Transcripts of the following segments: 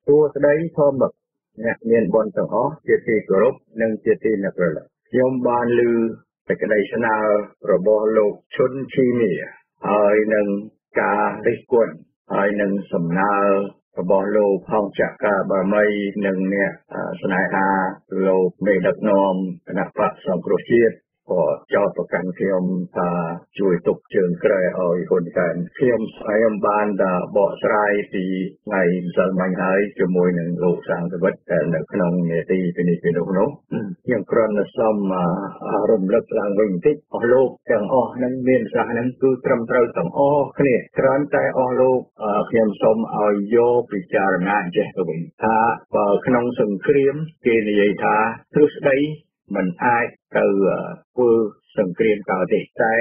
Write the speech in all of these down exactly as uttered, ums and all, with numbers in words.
ตัวสดายทอมบักเนี่ยเมียนบอลต่างอ๋อเจตีกรบนึ่งเจตีนักละยมบานลือแต่กระไดชนาระบอโลกชนชีมีไอ้หนึ่งกาได้กวนไอ้หนึ่งสำนาระบอโลกห้องจักกาบะไม่หนึ่งเนี่ยสนายอาโลกเมดักนอมนักปะสังครุชีพก็เจ้าประกันเทียมตาช่วยตกเชิงกระเอาอีกคนกันเทียมไอ้บานดาบ่อสลายตีไงสมัยหายจมวยหนึ่งโลกสางสวัสดิ์แต่หนึ่งขนมเนี่ยตีเป็นอีกเป็นโลกโน้ยังกรอนซ้ำอารมณ์เลิกลางวิ่งติดอโลกจังอ้อนั้นเมียนสานั้นคือตรำเตาต่างอ้อเนี่ยกรอนใจอ้อโลกเทียมสมเอาโยปิจารณาเจตวิถ้าขนมสังเครียมเกณฑ์ยัยท่าทุสได้มันอาจtừ vừa sừng kiềm cào thì cái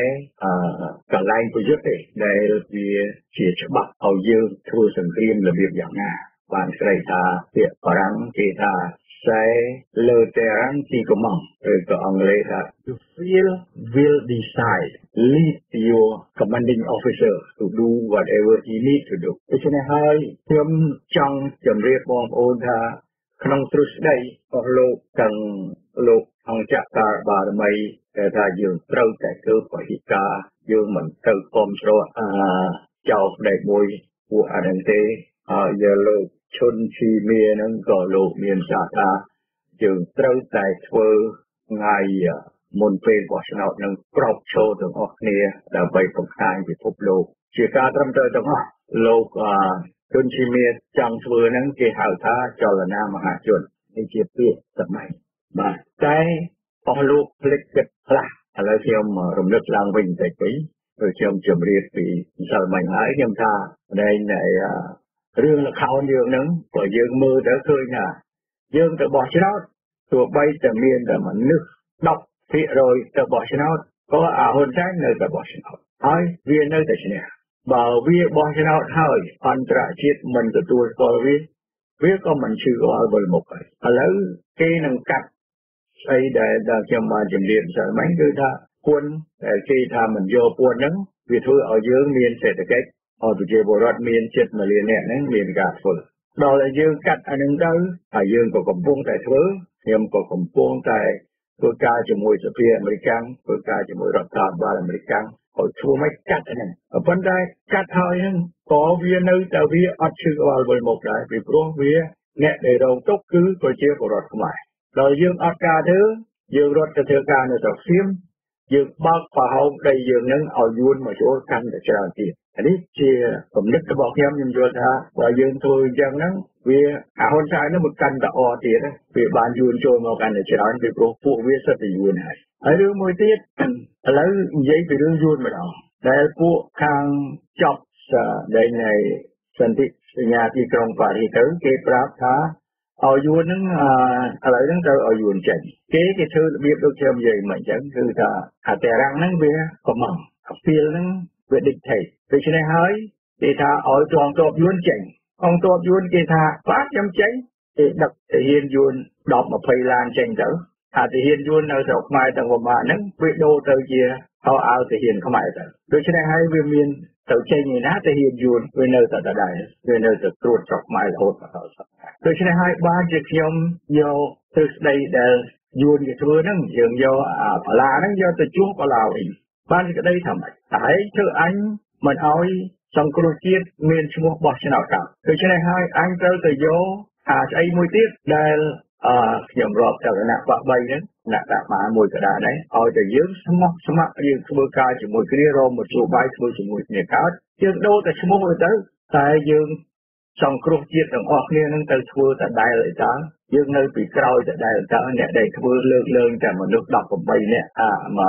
cả lai của giúp thì đây vì chỉ cho bắt hậu dương thua sừng kiềm là việc dạng nga bạn sẽ ta việc có răng thì ta sẽ lơ tè răng chỉ có mỏng rồi có ông lấy ta you feel will decide lead your commanding officer to do whatever he need to do เพราะฉะนั้นให้ខ្ញុំចង់ជម្រាបបងប្អូនថាក្នុងទ្រឹស្ដីរបស់លោកទាំងលោកអង្គចការបารមីតែថាយើងត្រូវតែធ្វើបរិការយើងមិនត្រូវគាំទ្រអាចោលផ្នែកមួយពួកអានឹងទេហើយយកលោកឈុនឈីមៀនឹងក៏លោកមានសាថាយើងត្រូវតែធ្វើថ្ងៃមុនពេលបោះឆ្នោតនឹងក្របឈរទាំងអស់គ្នាដើម្បីបង្ហាញពិភពលោកជាការត្រឹមត្រូវទាំងអស់លោកជុនឈីមៀចង់ធ្វើនឹងគេហៅថាចលនាមហាជននេះជាពាក្យសម័យបាទតែអស់លោកផ្លេចគិតខ្លះឥឡូវខ្ញុំរំលឹកឡើងវិញបន្តិចពីព្រោះខ្ញុំជម្រាបពីម្សិលមិញហើយខ្ញុំថាในในរឿងល្ខោនយើងហ្នឹងក៏យើងមើលទៅឃើញថាយើងទៅបោះឆ្នោតទោះបីតែមានតែមនុស្សដប់ភាគរយទៅបោះឆ្នោតក៏អាហ៊ុនសែននៅតែបោះឆ្នោតហើយវានៅតែឈ្នះបើវាបោះឆ្នោតហើយអន្តរជាតិមិនទទួលស្គាល់វាវាក៏មិនឈឺក្បាលវិលមុខហើយឥឡូវគេនឹងកាត់ស្អីដែលដែលខ្ញុំបានជំរាបស្មិញគឺថាគុណដែលគេថាមិនយកពួនហ្នឹងវាធ្វើឲ្យយើងមានសេដ្ឋកិច្ចឲ្យប្រជាពលរដ្ឋមានចិត្តមួយលានអ្នកហ្នឹងមានការធ្វើដល់តែយើងកាត់អានឹងទៅហើយយើងក៏កំពុងតែធ្វើខ្ញុំក៏កំពុងតែធ្វើការជាមួយសភាអាមេរិកធ្វើការជាមួយរដ្ឋាភិបាលអាមេរិកឲ្យធ្វើមិនកាត់អាហ្នឹងប៉ុន្តែកាត់ហើយហ្នឹងក៏វានៅតែវាអត់ឈឺក្បាលវិលមុខដែរពីព្រោះវាអ្នកដែលរងទុក្ខគឺប្រជាពលរដ្ឋខ្មែរដល់យើងអត់ការធ្វើយើងរត់ទៅធ្វើការនៅស្រុកសៀមយើងបើកប្រហោងដីយើងនឹងឲ្យយួនមកចូលកាន់តែច្រើនទៀតនេះជាគំនិតរបស់ខ្ញុំខ្ញុំយល់ថាបើយើងធ្វើអញ្ចឹងហ្នឹងវាអាហ៊ុនសែននឹងមិនកាន់តែអទៀតវាបានយួនចូលមកកាន់តែច្រើនពីព្រោះពួកវាសិតតែយួនហើយហើយរឿងមួយទៀតឥឡូវនិយាយពីរឿងយួនម្ដងដែលពួកខាងចប់ដែលនៃសន្ធិសញ្ញាទីក្រុងប៉ារីសទៅគេប្រាប់ថាឲ្យយួនហ្នឹងឥឡូវហ្នឹងត្រូវឲ្យយួនចេញគេគេធ្វើរបៀបដូចខ្ញុំនិយាយមិនអញ្ចឹងគឺថាអាតែរាំងហ្នឹងវាកំងអាពីលហ្នឹងវា dictate ដូច្នេះហើយគេថាឲ្យកងទ័ពយួនចេញកងទ័ពយួនគេថាបាទខ្ញុំចេញគេដឹកទាហានយួនដប់ยี่สิบឡានចេញទៅថាទាហានយួននៅស្រុកខ្មែរទាំងប្រមាណហ្នឹងវាដូរទៅជាហៅឲ្យទាហានខ្មែរទៅដូច្នេះហើយវាមានទៅចេញឯណាទាហានយួនវានៅតែដដែលវានៅតែត្រួតស្រុកខ្មែររហូតមកដល់សប្តាហ៍ដូច្នេះហើយបានជាខ្ញុំយកទ្រឹស្ដីដែលយួនគេធ្វើហ្នឹងយើងយកអាបលាហ្នឹងយកទៅជួសបលាវិញបានសេចក្តីថាម៉េចតែធ្វើអញមិនឲ្យសង្គ្រោះជាតិមានឈ្មោះបោះឆ្នោតកើតដូច្នេះហើយអញត្រូវទៅយកអាស្អីមួយទៀតដែលអឺខ្ញុំរាប់ទៅគណៈបកបីហ្នឹងគណៈដាក់មកមួយកដាដែរឲ្យតែយើងស្មោះស្ម័គ្រយើងធ្វើការជាមួយគ្នារមមកជួបបាយធ្វើជាមួយគ្នាកើតយើងដូរតែឈ្មោះទៅតែយើងសង្គ្រោះជាតិទាំងអស់គ្នានឹងទៅធ្វើតែដែលឯតាយើងនៅពីក្រោយតែដែលតើអ្នកដែលធ្វើលើកលែងតែមនុស្សeighteenនាក់អា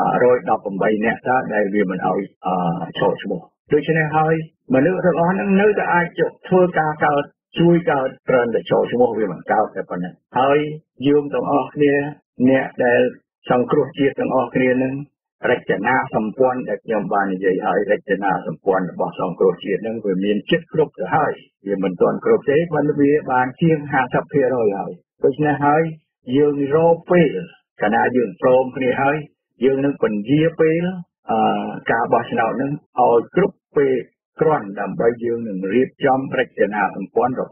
one eighteenនាក់តើដែលវាមិនឲ្យអឈរឈ្មោះដូច្នេះហើយមនុស្សទាំងអស់ហ្នឹងនៅតែអាចធ្វើការកើតជួយកើតត្រឹមតែចូលឈ្មោះវាមិនកើតតែប៉ុណ្ណឹងហើយយើងទាំងអស់គ្នាអ្នកដែលសង្គ្រោះជាតិទាំងអស់គ្នានឹងរចនាសម្ព័ន្ធដែលខ្ញុំបាននិយាយហើយរចនាសម្ព័ន្ធរបស់សង្គ្រោះជាតិនឹងវាមានចិត្តគ្រប់ទៅហើយវាមិនទាន់គ្រប់ទេប៉ុន្តែវាបានជាងfifty percentហើយដូច្នេះហើយយើងរកពេលកាលណាយើងព្រមគ្នាហើយយើងនឹងពន្យាពេលអឺការបោះឆ្នោតនឹងឲ្យគ្រប់ពេលគ្រាន់ដើម្បីយើងនឹងរៀបចំរចនាសម្ព័ន្ធរបស់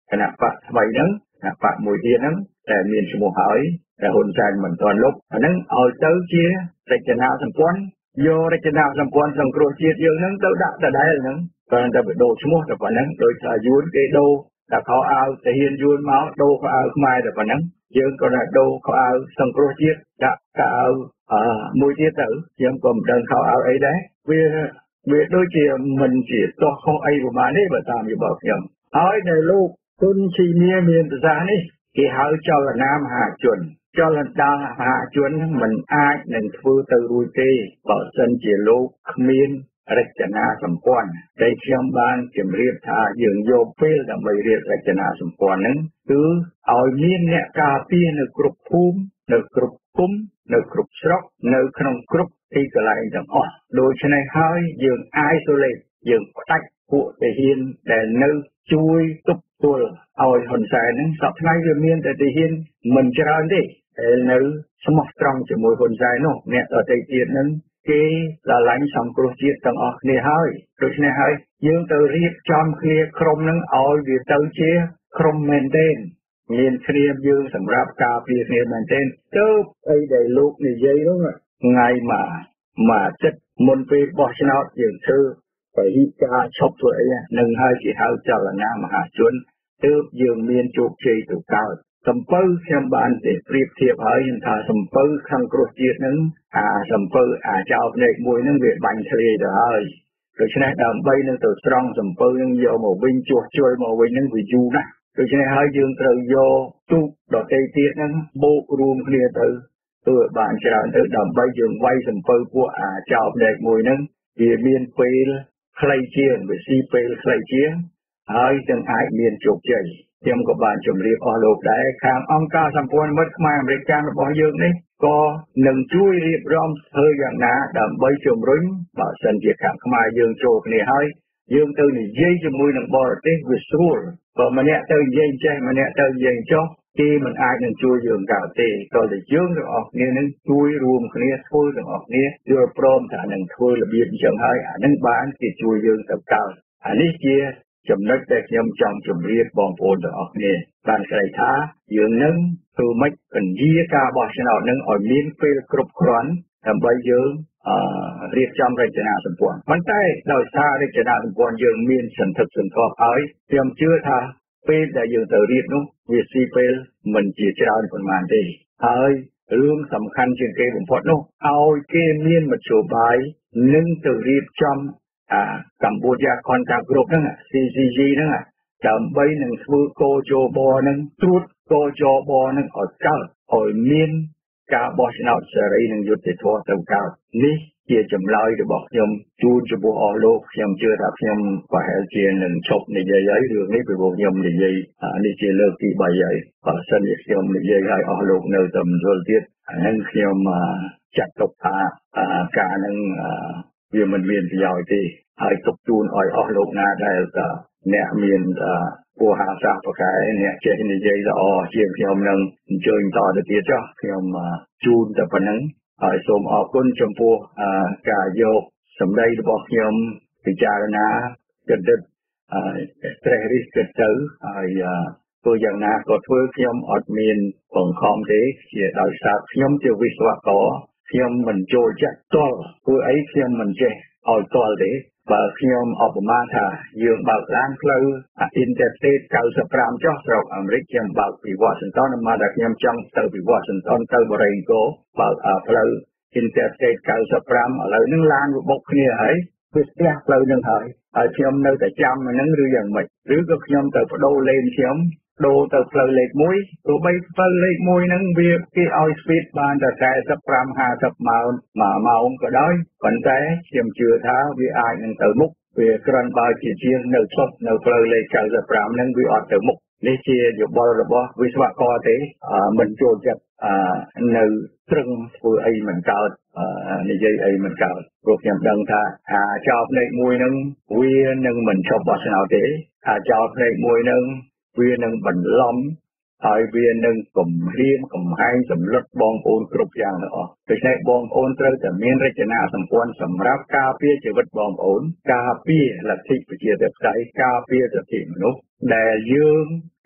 គណៈបកថ្មីហ្នឹងគណៈបកមួយទៀតហ្នឹងតែមានឈ្មោះហើយតែហ៊ុនសែនមិនទាន់លុបអាហ្នឹងឲ្យទៅជារចនាសម្ព័ន្ធយករចនាសម្ព័ន្ធសង្គ្រោះជាតិយើងហ្នឹងទៅដាក់ដដែលហ្នឹងគ្រាន់តែបដូរឈ្មោះតែប៉ុណ្ណឹងដោយថាយួនគេដូរតែខោអាវទាហានយួនមកដូរខោអាវខ្មែរតែប៉ុណ្ណឹងយើងក៏តែដូរខោអាវសង្គ្រោះជាតិដាក់ខោអាវអឺមួយទៀតទៅខ្ញុំក៏មិនដឹងខោអាវអីដែរវាវាដូចជាមិនជាតោះខុសអីប្រហែលទេបើតាមយោបល់ខ្ញុំហើយនៅលោកគុណឈីមាមានប្រសាសន៍នេះគេហៅចលនាមហាជនចលនាមហាជនមិនអាចនឹងធ្វើទៅរួចទេបើសិនជាលោកគ្មានរចនាសម្ព័ន្ធដែលខ្ញុំបានជម្រាបថាយើងយកពេលដើម្បីរៀបរចនាសម្ព័ន្ធហ្នឹងគឺឲ្យមានអ្នកការពារនៅគ្រប់ភូមិនៅគ្រប់ឃុំនៅគ្រប់ស្រុកនៅក្នុងគ្រប់ទីកន្លែងទាំងអស់ដូច្នេះហើយយើង isolate យើងផ្ដាច់ពួកទាហានដែលនៅជួយទប់ទល់ឲ្យហ៊ុនសែនហ្នឹងសពថ្ងៃវាមានតែទាហានមិនច្រើនទេដែលនៅស្មោះត្រង់ជាមួយហ៊ុនសែននោះអ្នកដទៃទៀតហ្នឹងគេស្រឡាញ់សង្គ្រោះជាតិទាំងអស់គ្នាហើយដូច្នេះហើយយើងទៅរៀបចំគ្នាក្រុមហ្នឹងឲ្យវាទៅជាក្រុមមែនទែនមានគ្នាយើងសម្រាប់ការពារគ្នាមែនទែនទៅអីដែលលោកនិយាយនោះថ្ងៃមកមកចិត្តមុនពេលបោះឆ្នោតយើងធ្វើបរិយាកាសឈប់ធ្វើអីនឹងហើយគេហៅចលនាមហាជនទើបយើងមានជោគជ័យទៅកើតសំពៅខ្ញុំបានតែប្រៀបធៀបហើយថាសំពៅខាងគ្រោះជាតិហ្នឹងអាសំពៅអាចោភ្នែកមួយហ្នឹងវាបាញ់ធ្លាយទៅហើយដូច្នេះដើម្បីនឹងទៅស្រង់សំពៅហ្នឹងយកមកវិញជួសជុលមកវិញហ្នឹងវាយូរណាស់ដូច្នេះហើយយើងត្រូវយកទូកដទៃទៀតហ្នឹងបូករួមគ្នាទៅធ្វើបានច្រើនទៅដើម្បីយើងវាយសំពៅពួកអាចោភ្នែកមួយហ្នឹងវាមានពេលខ្លីជាងវាស៊ីពេលខ្លីជាងហើយទាំងអាចមានជោគជ័យខ្ញុំក៏បានជម្រាបអស់លោកដែរខាងអង្គការសម្ព័ន្ធមិត្តខ្មែរអាមេរិករបស់យើងនេះក៏នឹងជួយរៀបចំធ្វើយ៉ាងណាដើម្បីជំរុញបើសិនជាខាងខ្មែរយើងចូលគ្នាហើយយើងទៅនិយាយជាមួយនឹងបរទេសវាស្រួលបើម្នាក់ទៅនិយាយចេះម្នាក់ទៅនិយាយចុះគេមិនអាចនឹងជួយយើងកើតទេក៏តែយើងទាំងអស់គ្នានឹងជួយរួមគ្នាធ្វើទាំងអស់គ្នាយល់ព្រមថានឹងធ្វើរបៀបអញ្ចឹងហើយអានឹងបានគេជួយយើងទៅកើតអានេះជាចំណុចដែលខ្ញុំចង់ជម្រាបបងប្អូនទាំងអស់គ្នាបានស្ដីថាយើងនឹងធ្វើម៉េចពន្យាការបោះឆ្នោតនឹងឲ្យមានពេលគ្រប់គ្រាន់ដើម្បីយើងអឺរៀបចំរចនាសម្ព័ន្ធប៉ុន្តែដោយសាររចនាសម្ព័ន្ធយើងមានសន្ធឹកសន្ធាប់ហើយខ្ញុំជឿថាពេលដែលយើងទៅរៀបនោះវាស៊ីពេលមិនជាច្រើនប៉ុន្មានទេហើយរឿងសំខាន់ជាងគេបំផុតនោះឲ្យគេមានមធ្យោបាយនឹងទៅរៀបចំអាកម្ពុជា Contact Group ហ្នឹង ซี ซี ជី ហ្នឹងដើម្បីនឹងធ្វើកោជបហ្នឹងត្រួតកោជបហ្នឹងឲ្យកើតឲ្យមានការបោះឆ្នោតសេរីនិងយុត្តិធម៌ទៅកើតនេះជាចម្លើយរបស់ខ្ញុំជូនចំពោះអស់លោកខ្ញុំជឿថាខ្ញុំប្រហែលជានឹងឈប់និយាយហើយរឿងនេះពីព្រោះខ្ញុំនិយាយនេះជាលើកទីបីហើយបើសិនជាខ្ញុំនិយាយឲ្យអស់លោកនៅតែមិនយល់ទៀតអាហ្នឹងខ្ញុំចាត់ទុកថាការហ្នឹងវាមិនមានប្រយោជន៍ទេហើយទុកជូនឲ្យអស់លោកណាដែលអ្នកមានពូហាសាប្រកែអ្នកចេះនិយាយល្អជាងខ្ញុំនឹងអញ្ជើញតទៅទៀតចុះខ្ញុំជូនតែប៉ុណ្្នឹងហើយសូមអរគុណចំពោះការយកសម្ដីរបស់ខ្ញុំពិចារណាគិតទៅត្រេះរិះគិតទៅហើយធ្វើយ៉ាងណាក៏ធ្វើខ្ញុំអត់មានបង្ខំទេជាដោយសារខ្ញុំជាវិស្វករខ្ញុំមិនចូលចិត្តតល់ព្រោះអីខ្ញុំមិនចេះឲ្យតល់ទេបើខ្ញុំអបមាថាយើងបើកឡានផ្លូវ Interstate เก้าสิบห้าចុះស្រុកអាមេរិកខ្ញុំបើកពី Washington មកតែខ្ញុំចង់ទៅពី Washington ទៅ Oregon បើកផ្លូវ Interstate เก้าสิบห้าឥឡូវហ្នឹងឡានវាបុកគ្នាហើយវាស្ទះផ្លូវហ្នឹងហើយហើយខ្ញុំនៅតែចាំហ្នឹងឬយ៉ាងម៉េចឬក៏ខ្ញុំទៅបដូរលេនខ្ញុំដូរទៅផ្លូវលេខមួយទោះបីផ្លូវលេខមួយហ្នឹងវាគេឲ្យ speed បានតែสี่สิบห้า ห้าสิบម៉ោងមួយម៉ោងក៏ដោយប៉ុន្តែខ្ញុំជឿថាវាអាចនឹងទៅមុខវាគ្រាន់បើជាជាងនៅឈប់នៅផ្លូវលេខเก้าสิบห้าហ្នឹងវាអត់ទៅមុខនេះជាយោបល់របស់វិស្វករទេមិនចូលចិត្តនៅត្រឹងធ្វើអីមិនកើតនិយាយអីមិនកើតព្រោះខ្ញុំដឹងថាអាចោលផ្នែកមួយហ្នឹងវានឹងមិនឈប់បោះឆ្នោតទេអាចោលផ្នែកមួយហ្នឹងវានឹងបន្លំហើយវានឹងគំរាមកំហែងសម្លុតបងប្អូនគ្រប់យ៉ាងទាំងអស់ដូច្នេះបងប្អូនត្រូវតែមានរចនាសម្ព័ន្ធសម្រាប់ការពារជីវិតបងប្អូនការពារលទ្ធិប្រជាធិបតេយ្យការពារសិទ្ធិមនុស្សដែលយើង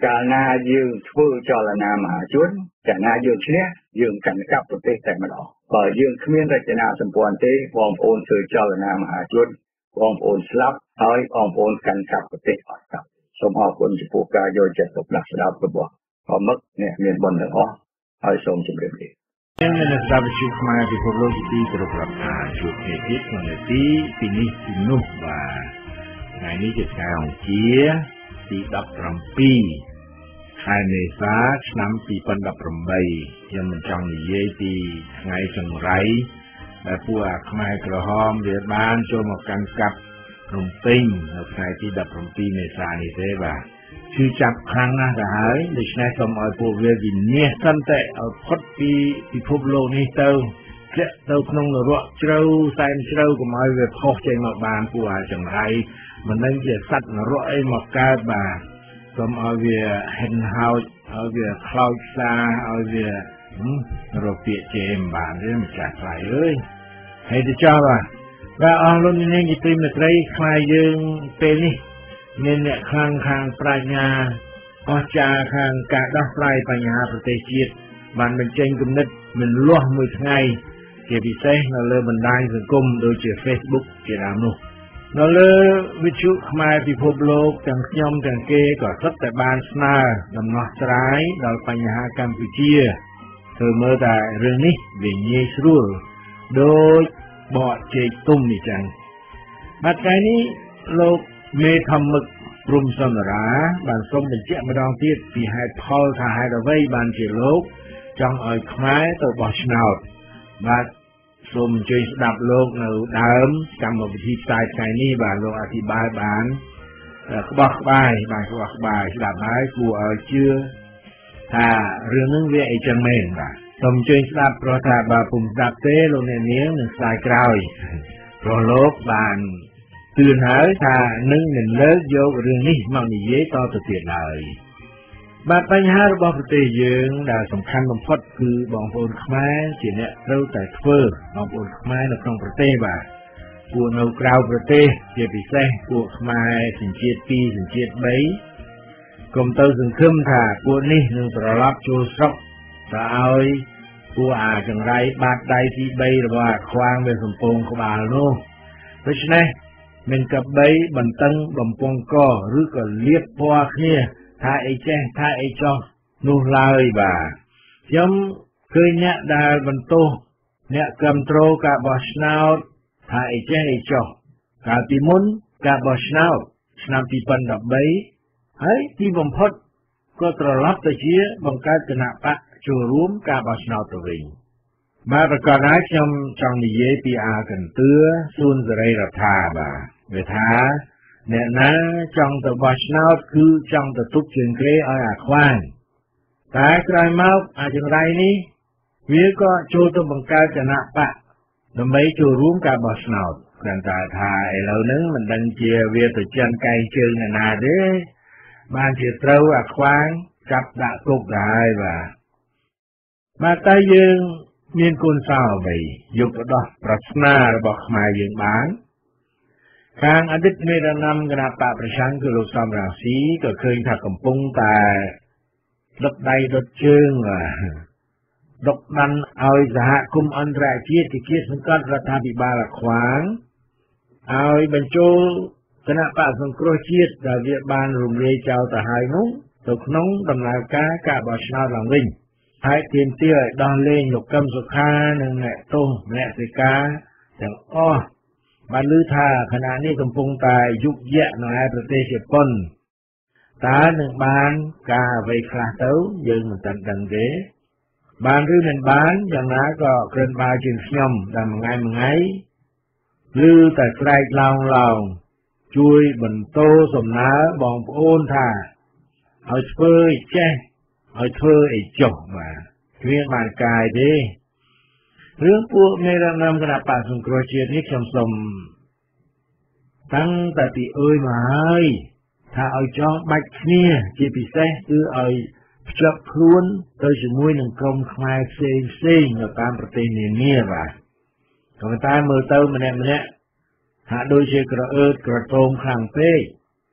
កាលណាយើងធ្វើចលនាមហាជនកាលណាយើងឈ្នះយើងកាន់កាប់ប្រទេសតែម្ដងបើយើងគ្មានរចនាសម្ព័ន្ធទេបងប្អូនធ្វើចលនាមហាជនបងប្អូនស្លាប់ហើយបងប្អូនកាន់កាប់ប្រទេសអត់កាប់សូមអរគុណចំពោះការយកចិត្តទុកដាក់ស្ដាប់របស់អមឹកអ្នកមានបុណ្យទាំងអស់ហើយសូមជម្រាបលាខ្ញុំនៅស្ដាប់វិទ្យុខ្មែរពិភពលោកទីគោរពរាប់អានជួបគ្នាទៀតក្នុងនាទីពីនេះពីនោះបាទថ្ងៃនេះជាថ្ងៃអង្គារទីដប់ប្រាំពីរខែមេសាឆ្នាំពីរពាន់ដប់ប្រាំបីខ្ញុំមិនចង់និយាយពីថ្ងៃចង្រៃដែលពួកអាខ្មែរក្រហមវាបានចូលមកកាន់កាប់ភ្នំពេញនៅថ្ងៃទីដប់ប្រាំពីរមេសានេះទេបាទឈឺចាប់ខ្លាំងណាស់ទៅហើយដូច្នេះសូមឲ្យពួកវាវិនិច្ឆ័យសិនតែឲ្យផុតពីពិភពលោកនេះទៅធ្លាក់ទៅក្នុងនរកជ្រៅសែនជ្រៅកុំឲ្យវាផុសចេញមកបានពួកអាចង្រៃមិននឹងជាសត្វនរកអីមកកើតបាទសូមឲ្យវាហិនហោចឲ្យវាខ្លោចផ្សាឲ្យវារកពាក្យជេរបានទេម្ចាស់ថ្លៃអើយហើយទៅចោលបាទបាទអស់លោកនាងជាទីមេត្រីខ្មែរយើងពេលនេះមានអ្នកខ្លាំងខាងប្រាជ្ញាអស្ចារ្យខាងការដោះស្រាយបញ្ហាប្រទេសជាតិបានបញ្ចេញគំនិតមិនលាស់មួយថ្ងៃជាពិសេសនៅលើបណ្ដាញសង្គមដូចជា Facebook ជាដើមនោះនៅលើវិទ្យុខ្មែរពិភពលោកទាំងខ្ញុំទាំងគេក៏សុទ្ធតែបានស្នើដំណោះស្រាយដល់បញ្ហាកម្ពុជាធ្វើមើលតែរឿងនេះវាងាយស្រួលដូចបកជែកទុំនេះចឹងបាទថ្ងៃនេះលោកមេធម្មឹកព្រំសន្តារាបានសូមបញ្ជាក់ម្ដងទៀតពីហេតុផលថាហេតុអ្វីបានជាលោកចង់ឲ្យខ្មែរទៅបោះឆ្នោតបាទសូមអញ្ជើញស្ដាប់លោកនៅដើមកម្មវិធីផ្សាយថ្ងៃនេះបាទលោកអធិប្បាយបានក្បោះក្បាយបានក្បោះក្បាយស្ដាប់ហើយគួរឲ្យជឿថារឿងនឹងវាអីចឹងមែនបាទសូមអញ្ជើញស្ដាប់ព្រោះថាបើពុំស្ដាប់ទេលោកអ្នកនាងនឹងស្ដាយក្រោយព្រោះលោកបានទឿនហើយថានឹងមិនលើកយករឿងនេះមកនិយាយតទៅទៀតឡើយបាទបញ្ហារបស់ប្រទេសយើងដែលសំខាន់បំផុតគឺបងប្អូនខ្មែរជាអ្នកត្រូវតែធ្វើបងប្អូនខ្មែរនៅក្នុងប្រទេសបាទពួកនៅក្រៅប្រទេសជាពិសេសពួកខ្មែរសញ្ជាតិពីរសញ្ជាតិបីកុំទៅសង្ឃឹមថាពួកនេះនឹងត្រឡប់ចូលស្រុកទៅឲ្យពួកអាចង្រៃបាតដៃទីបីរបស់អាខ្វាងវាសំពងក្បាលនោះដូច្នេះមិនកបីបន្តឹងបំពង់កឬក៏លៀបពណ៌គ្នាថាអីចេះថាអីចោះនោះឡើយបាទខ្ញុំឃើញអ្នកដែលបន្ទោសអ្នកគ្រប់គ្រងការបោះឆ្នោតថាអីចេះអីចោះកាលពីមុនការបោះឆ្នោតឆ្នាំពីរពាន់ដប់បីហើយទីបំផុតក៏ត្រឡប់ទៅជាបង្កើតគណៈបកចូលរួមការបោះឆ្នោតទៅវិញបាទប្រកាសហើយខ្ញុំចង់និយាយពីអាកន្ទឿសួនសេរីរដ្ឋាបាទវាថាអ្នកណាចង់ទៅបោះឆ្នោតគឺចង់ទៅទប់ជើងគ្រែឲ្យអាខ្វាងតែក្រោយមកអាចង្រៃនេះវាក៏ចូលទៅបង្កើតគណៈបកដើម្បីចូលរួមការបោះឆ្នោតគ្រាន់តែថាឥឡូវហ្នឹងមិនដឹងជាវាទៅចិនកែងជើងណាទេបានជាត្រូវអាខ្វាងចាប់ដាក់គុកដែរបាទបាទតែយើងមានគុណសោអ្វីយកទៅដោះប្រស្នារបស់ខ្មែរយើងបានខាងអតីតមេដឹកនាំគណៈបកប្រឆាំងគឺលោកសំរងស៊ីក៏ឃើញថាកំពុងតែដុតដៃដុតជើងដុកដានឲ្យសហគមន៍អន្តរជាតិទីគៀសង្កត់រដ្ឋាភិបាលអាខ្វាងឲ្យបញ្ចូលគណៈបកសង្គ្រោះជាតិដែលវាបានរំលាយចោលទៅហើយនោះទៅក្នុងដំណើរការការបោះឆ្នោតឡើងវិញហើយទាមទារឲ្យដោះលែងលោកកឹមសុខានិងអ្នកទោសមនសិការទាំងអស់បានឮថាខណៈនេះកំពុងតែយុគយៈនៅឯប្រទេសជប៉ុនតើនឹងបានការអ្វីខ្លះទៅយើងមិនទាន់ដឹងទេបានឬមិនបានយ៉ាងណាក៏គ្រាន់បើជាងខ្ញុំដែលមួយថ្ងៃមួយថ្ងៃឬតែស្រែកឡោងឡោងជួយបន្តសំណើបងប្អូនថាឲ្យធ្វើឲ្យចេះឲ្យធ្វើឲ្យចុះបាទគ្មានបានកាយទេរឿងពួកមេដឹកនាំគណៈបកសង្គ្រោះជាតិនេះខ្ញុំសូមតាំងតែពីអើយមកហើយថាឲ្យចងបាច់គ្នាជាពិសេសគឺឲ្យភ្ជាប់ខ្លួនទៅជាមួយនឹងក្រុមខ្មែរផ្សេងផ្សេងនៅតាមប្រទេសនានាបាទក៏តែមើលទៅម្នាក់ម្នាក់ហាក់ដូចជាក្រអឺតក្រទមខ្លាំងពេក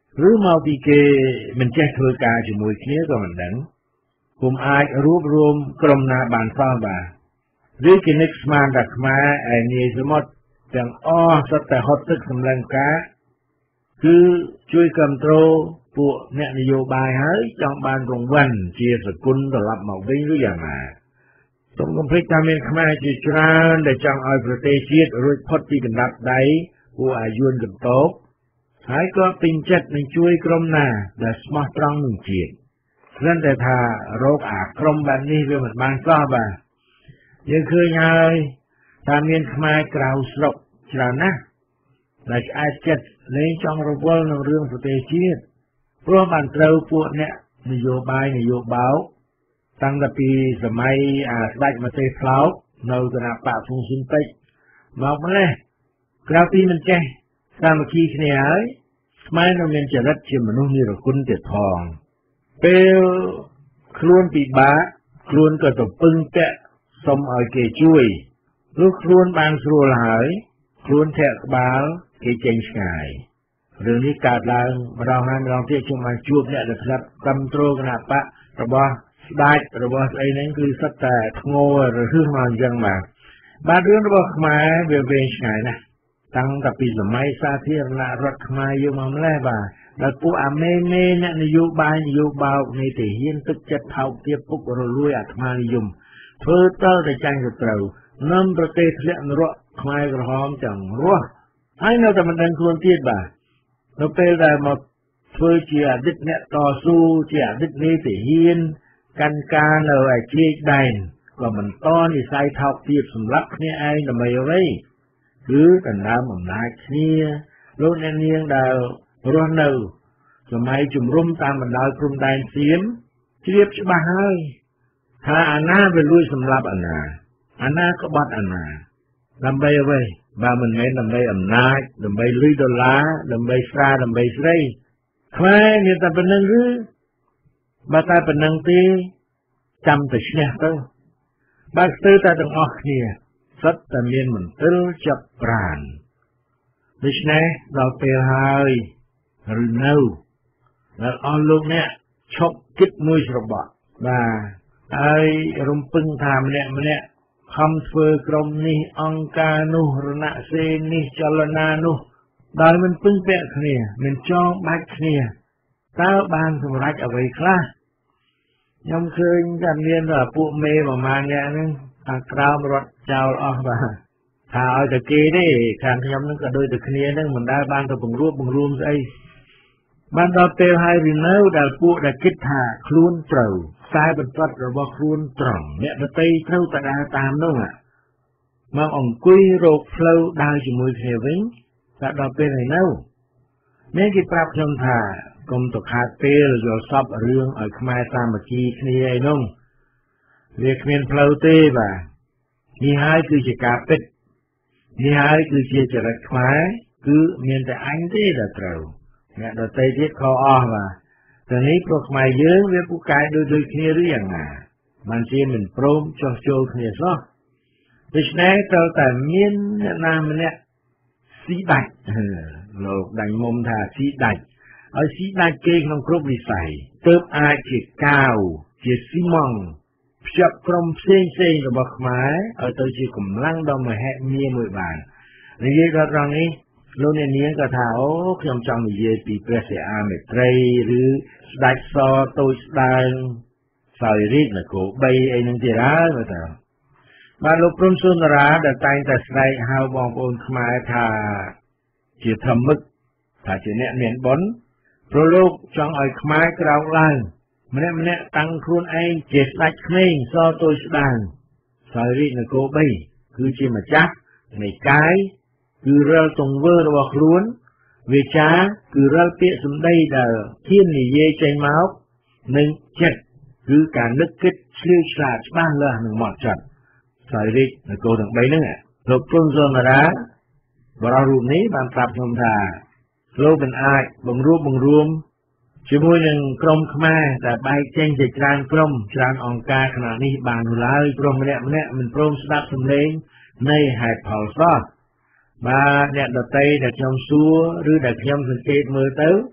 หรือมาปีเกมันแจ้งเธอการจมูกเนี้ยก็มันดังผมอาจรวบรวมกรมนาบานฟ้าบ่าหรือกินนิกส์มาดักมาไอ้นี่สมมติจังอ้อสแต่ฮอตตึกสำลังกาคือช่วยคอนโทรลพวกเนี่ยนโยบายให้จังบานรงวันเชียร์สกุลตลับมาวิ่งหรืออย่างไรสมคำพิจารณาขมาจิตรานได้จังเอาประเทศชีตรุ่ยพอดที่กันดับใดผู้อายุนกันโตหายก็ปิงจัดในช่วยกรมนาและสมาร์ตรังหนึ่งเชียร์นั่นแต่ถ้าโรคอากรมแบบนี้เป็นเหมือนบางก็บ่ายังเคยไงถ้าเมียนขมายกล่าวสลบฉลาดนะและจะอาจจัดในจังระเบิดในเรื่องประเทศชีตเพราะมันเติมพวกเนี่ยนโยบายนโยบายตั้งแต่ปีสมัยอาสบัดมาเตะพลาวในคณะป่าฟงสุนไปบอกมาเลยกราฟีมันแก่สามัคคีขนาดไม่เราเรียนจะรัดเชื่อมนุษย์นี่เราคุ้นเจ็ดทองเปลครูนปีบาครูนก็ต้องปึ้งแกะสมเอาเกช่วยลูกครูนบางส่วนหายครูนแทะบาลเกเจงชายเรื่องนี้การล้างเราให้เราเที่ยวชมมาจูบเนี่ยนะครับกำโตรขนาดปะระบาได้ระบาไอ้นั่นคือสัตว์แต่โง่หรือเรื่องมันยังมาบางเรื่องระบาขมายเบี่ยงเบนชายนะตั้งแต่ปีสมัยสาธิตนารัฐขมายอยู่มาเมื่อบ่าแล้วผู้อาเมเมเนี่ยนโยบายนโยบายในที่เฮียนตึกจัดเท่าเทียบปุ๊บเราลุยอัตมานิยมเพื่อเต้าได้ใจกับเรานำประเทศเลี้ยงรัวขมายกระหอบจังรัวให้เราแต่มันดันควรเทียบบ่าเราเป็นได้มาเพื่อเชียร์ดิษเนี่ยต่อสู้เชียร์ดิษนี้ที่เฮียนกันการเราไอ้เชียร์ได้ก็มันต้อนที่ใส่เท่าเทียบสำหรับเนี่ยไอ้ทำไมเอาไว้คือกันน้ำมันนายเนี่ยโลกเนี่ยเนียงดาวร้อนเน่าสมัยจุ่มรุ่มตามบรรดาพรมแดนเสียมเชียบฉบับให้ถ้าอันน่าเป็นลุยสำหรับอันน่าอันน่าก็บัดอันน่าลำใบเอาไว้บางมันไม่ลำใบอำนาจลำใบลุยดอลลาร์ลำใบฟราลำใบไสใครเนี่ยแต่เป็นนังรื้อบาตาเป็นนังตีจำแต่เชี่ยตัวบางตื่นแต่ต้องออกเนี่ยสัตว์แต่เมียนเหมือนตื่นจับปราณดิฉันเราเปลี่ยนหายหรือเน่าแล้วเอาลูกเนี่ยชกคิดมือฉบับมาไอ้รมปึงทำเนี่ยมันเนี่ยคำเฟือกรมนี่องกานุรณะเซนิจลนานุได้มันปึงเปะเนี่ยมันจ้องบัดเนี่ยตาบางสมรักเอาไว้คลาย่อมเคยจำเรียนว่าพวกเมย์ประมาณเนี่ยนึงทางกราวรถเจ้าออกมาถ้าเอาแต่เกได้การขยำนึงก็โดยแต่เนี่ยนึงมันได้บางตัวบุงรูปบุงรูมไอ้บ้านเราเตลไฮรินเนอร์ได้พวกได้คิดหาคลุ้นเปล่าสายบรรทัดระบบคลุ้นตรองเนี่ยมันตีเท่าแต่ดาตามนู่นอ่ะมาอ่องกุยโรคเพลาได้จมูกเฮวิงแต่เราเป็นไงเน่าเมื่อกี้ปรับชมท่ากรมตกขาดเปลยอซอบเรื่องไอ้ขมายตามเมื่อกี้นี่ไอ้นุ่งเรียกเมียนเพลาเต้บ่านี่หายคือจะกาเป็ดนี่หายคือเชียร์จะรักขมายคือเมียนแต่อันเต้แต่เราเนี่ยเราเตะที่คออ้อมาตอนนี้พวกขมายเยอะเรียกผู้กายโดยโดยគ្នាหรือยังไงมันเชียร์เหมือนโปร่งโจโจគ្នាซะดิฉันเราแต่เมียนนามเนี่ยสีดัดโลกดังมุมท่าสีดัดเอาสีดัดเก่งของครบวิสัยเติบอาเจ็ดเก้าเจ็ดสิมองเพียบกรมเส้นเส้นกับบักไม้เอาตัวชีกำลังดมมาแหะเมียมวยบานในเรื่องตรงนี้โลกเนี่ยนี้ก็ท่าโอ้ขยมจังมีเยปีเปรสอาเมตรีหรือดัดซอตัวดังสายรีดนะโกใบไอ้นั่นที่ร้ายมาแต่บางลูกพรมสุนราแต่ใจแต่ใส่ฮาวบองโอนขมายท่าเจียทำมึกถ้าเจียเนี่ยเมียนบนเพราะลูกจังไอ้ขมายกล่าวล่างมันเนี่ยมันเนี่ยตั้งครูนไอ้เจ็ดลัดเคร่งซอตัวดังสายรีดนะโกใบคือเจียมาจักในกายคือเราตรงเวอร์ระหว่างครูนเวชาคือเราเปียสมได้เดาเทียนนี่เย่ใจเมาส์หนึ่งเจ็ดคือการนึกคิดเชื่อชาติบ้านละหนึ่งหมดจัดสายรีดนะโกถึงใบนั่นแหละลูกพรมสุนราบรารูปนี้บางปรับชมทาโลกเป็นอายบังรูปบังรวมช่วยหนึ่งกรมขมาแต่ใบเจงจากการกรมจานองกาขณะนี้บางหลายกรมเนี่ยมันเนี่ยมันพร้อมสนับสนุนในหายเผาซอมาเนี่ยดัดเตยดัดยำซัวหรือดัดยำสังเกตมือเต้า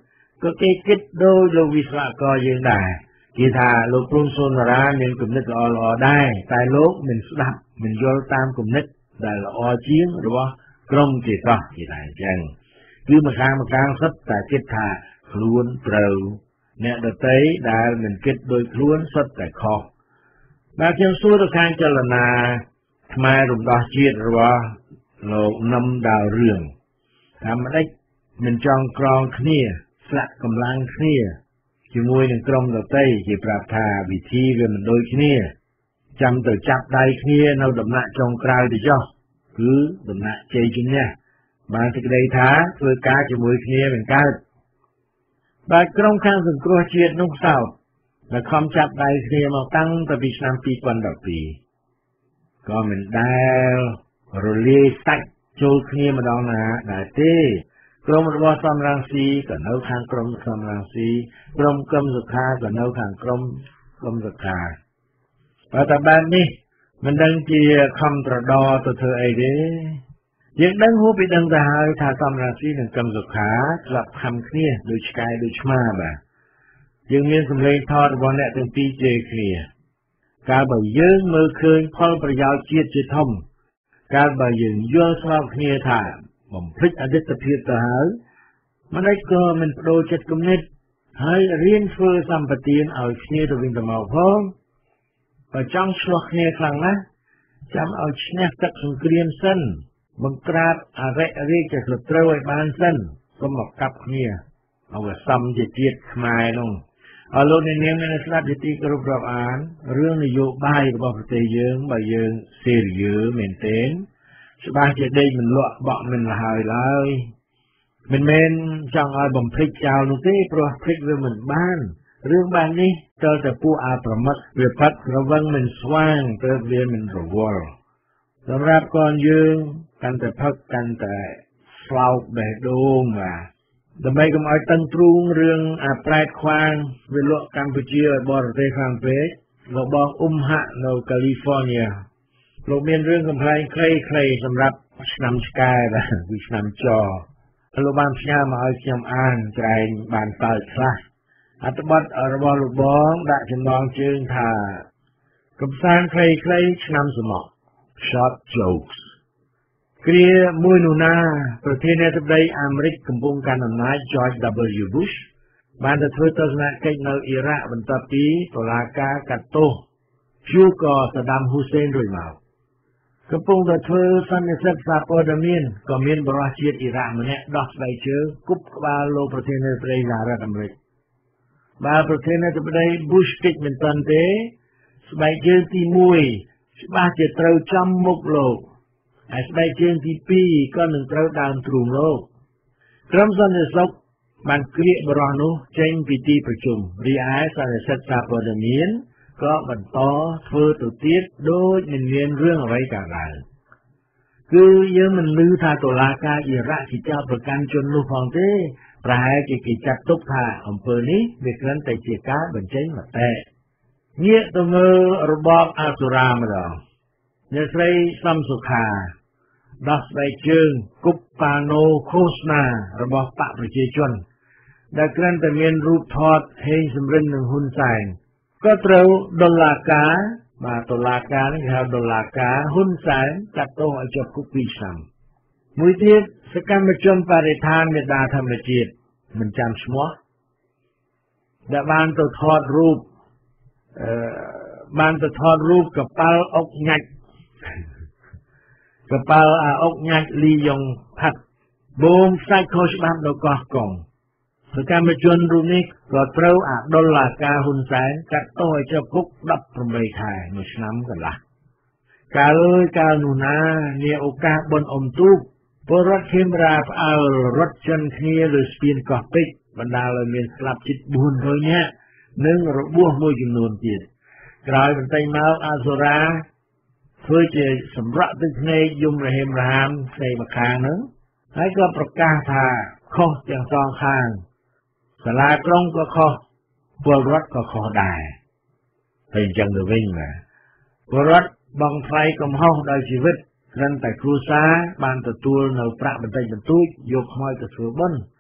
ก็គេគិតដោយលោកវិស្វករយើងដែរគេថាលោកព្រំសុនរាមានគំនិតល្អល្អដែរតែលោកមិនស្ដាប់មិនយល់តាមគំនិតដែលល្អជាងរបស់ក្រុមគេសោះគេថាអញ្ចឹងគឺម្ខាងម្ខាងសុទ្ធតែគិតថាខ្លួនត្រូវអ្នកដទៃដែលមិនគិតដោយខ្លួនសុទ្ធតែខុសបាទខ្ញុំសួរទៅខាងចលនាខ្មែររំដោះជាតិរបស់លោកនឹមដាវរឿងថាមិនដេចមិនចង់ក្រងគ្នាស្លាក់កម្លាំងគ្នាជាមួយនឹងក្រុមដទៃគេប្រាប់ថាវិធីវាមិនដូចគ្នាចាំទៅចាប់ដៃគ្នានៅដំណាក់ចុងក្រោយទៅចុះគឺដំណាក់ជ័យជំនះបានសេចក្តីថាធ្វើការជាមួយគ្នាមិនកើតបាទក្រុមខាងសង្គ្រោះជាតិនោះសោតដែលខំចាប់ដៃគ្នាមកតាំងតែពីឆ្នាំពីរពាន់ដប់ពីរក៏មិនដែលរលាយសាច់ចូលគ្នាម្ដងណាដែរទេក្រុមរបស់សំរងស៊ីក៏នៅខាងក្រុមសំរងស៊ីក្រុមកឹមសុខាក៏នៅខាងក្រុមកឹមសុខាបើតែបែបនេះមិនដឹងជាខំត្រដរទៅធ្វើអីទេយើងដឹងហូបពីដឹងទៅហើយថាសំរងស៊ីនិងកឹមសុខាស្លាប់ខំគ្នាដូចឆ្កែដូចឆ្មាបាទយើងមានសម្លេងថតរបស់អ្នកទាំងពីរជេរគ្នាកាលបើយើងមើលឃើញផលប្រយោជន៍ជាតិជាធំកាលបើយើងយល់ស្របគ្នាថាបំភ្លេចអតីតភាពទៅហើយមិនដេចក៏មិនបដូរចិត្តគំនិតហើយរៀនធ្វើសម្បទានឲ្យគ្នាទៅវិញទៅមកផងបើចង់ឆ្លោះគ្នាខ្លាំងណាស់ចាំឲ្យឈ្នះទឹកសង្គ្រាមសិនបង្ក្រាបអរិយរាជសត្រូវឲ្យបានសិនសូមមកកាប់គ្នាឲ្យសំជាជាតិខ្មែរនោះអរលោកអ្នកនាងនៅស្ដាប់ជាទីគោរពរាប់អានរឿងនយោបាយរបស់ប្រទេសយើងបើយើងសេរីយើមែនទែនច្បាស់ជាដេកមិនលក់បក់មិនលហើយឡើយមិនមែនចង់ឲ្យបំភ្លេចចោលនោះទេព្រោះភ្លេចវាមិនបានរឿងបែបនេះតើតែពួកអាប្រមិតវាផាត់រវឹងមិនស្វាងទៅវាមិនរវល់សម្រាប់កូនយើងកាន់តែផឹកកាន់តែស្លោកបេះដូងបាទដើម្បីកុំឲ្យតឹងទ្រូងរឿងអាប្រែតខ្វាងវាលក់កម្ពុជាឲ្យបរទេសខាងពេកលោកបងអ៊ុំហាក់នៅកាលីហ្វ័រញ៉ាលោកមានរឿងកំ pl ែងខ្លីៗសម្រាប់ឆ្នាំឆ្កែបាទគឺឆ្នាំចលោកបានផ្ញើមកឲ្យខ្ញុំអានក្រែងបានតើខ្លះអត្ថបទរបស់លោកបងដាក់ចំណងជើងថាកំសាន្តខ្លីៗឆ្នាំសមក់ short jokes គ្រាមួយនោះណាប្រធានាធិបតីអាមេរិកកំពុងកាន់អំណាច George W Bush បានទៅធ្វើទស្សនកិច្ចនៅអ៊ីរ៉ាក់បន្ទាប់ពីតុលាការកាត់ទោសជួកសាដាមហ៊ូសេនរួចមកកំពុងតែធ្វើសន្និសីទសារព័ត៌មានក៏មានបរិយាជាតិអ៊ីរ៉ាក់ម្នាក់ដោះស្បែកជើងគប់ក្បាលលោកប្រធានាធិបតីសហរដ្ឋអាមេរិកបើប្រធានាធិបតី Bush កិច្ចមិនទាន់ទេស្បែកជើងទីមួយច្បាស់ជាត្រូវចំមុខលោកហើយស្បែកជើងទីពីរក៏នឹងត្រូវដើមទ្រូងលោកក្រុមសន្តិសុខបានក្រៀកបរិះនោះចេញពីទីប្រជុំរីឯសន្និសីទសារព័ត៌មានក៏បន្តធ្វើទៅទៀតដូចមិនមានរឿងអ្វីកើតឡើងគឺយើងមិនឮថាតុលាការអ៊ីរ៉ាក់គេចោទប្រកាន់ជននោះផងទេប្រហែលជាគេចាត់ទុកថាអំពើនេះវាគ្រាន់តែជាការបញ្ចេញមតិងាកទៅមើលរបបអសុរាម្ដងអ្នកស្រីសំសុខាដោះស្បែកជើងគប់ប៉ាណូឃោសនារបស់បកប្រជាជនដែលគ្រាន់តែមានរូបថតហេងសំរិននិងហ៊ុនសែនក៏ត្រូវដុល្លារការបាទដុល្លារការនេះគេហៅដុល្លារការហ៊ុនសែនកាត់ទោសឲ្យជាប់គុកពីរឆ្នាំមួយទៀតសកម្មជនបរិស្ថានមេដាធម្មជាតិមិនចាំឈ្មោះដែលបានទៅថតរូបអឺបានទៅថតរូបកប៉ាល់អុកញ៉ាច់កប៉ាល់អាអុកញ៉ាច់លីយ៉ុងផាត់បូមខ្សាច់ខុសច្បាប់នៅកោះកុងសកម្មជនរូបនេះក៏ត្រូវអាដុល្លារការហ៊ុនសែនកាត់ទោសឲ្យជាប់គុកដប់ប្រាំបីខែមួយឆ្នាំកន្លះកាលអើយកាលនោះណានាឱកាសបុណ្យអុំទូកពលរដ្ឋខេមរាផ្អើលរត់ចិនគ្នាលើស្ពានកោះពេជ្របណ្ដាលឲ្យមានស្លាប់ជិតបួនរយនាក់និងរបួសមួយចំនួនទៀតក្រោយបន្តិចមកអសុរាធ្វើជាសម្រក់ទឹកភ្នែកយំរហេមរហាមផ្សេងម្ខាងហ្នឹងហើយក៏ប្រកាសថាខុសទាំងសងខាងសាលាក្រុងក៏ខុសពលរដ្ឋក៏ខុសដែរហើយអញ្ចឹងទៅវិញបាទពលរដ្ឋបង់ថ្លៃកំហុសដោយជីវិតគ្រាន់តែគ្រួសារបានទទួលនៅប្រាក់បន្តិចបន្តួចយកខ្មោចទៅធ្វើបុណ្យ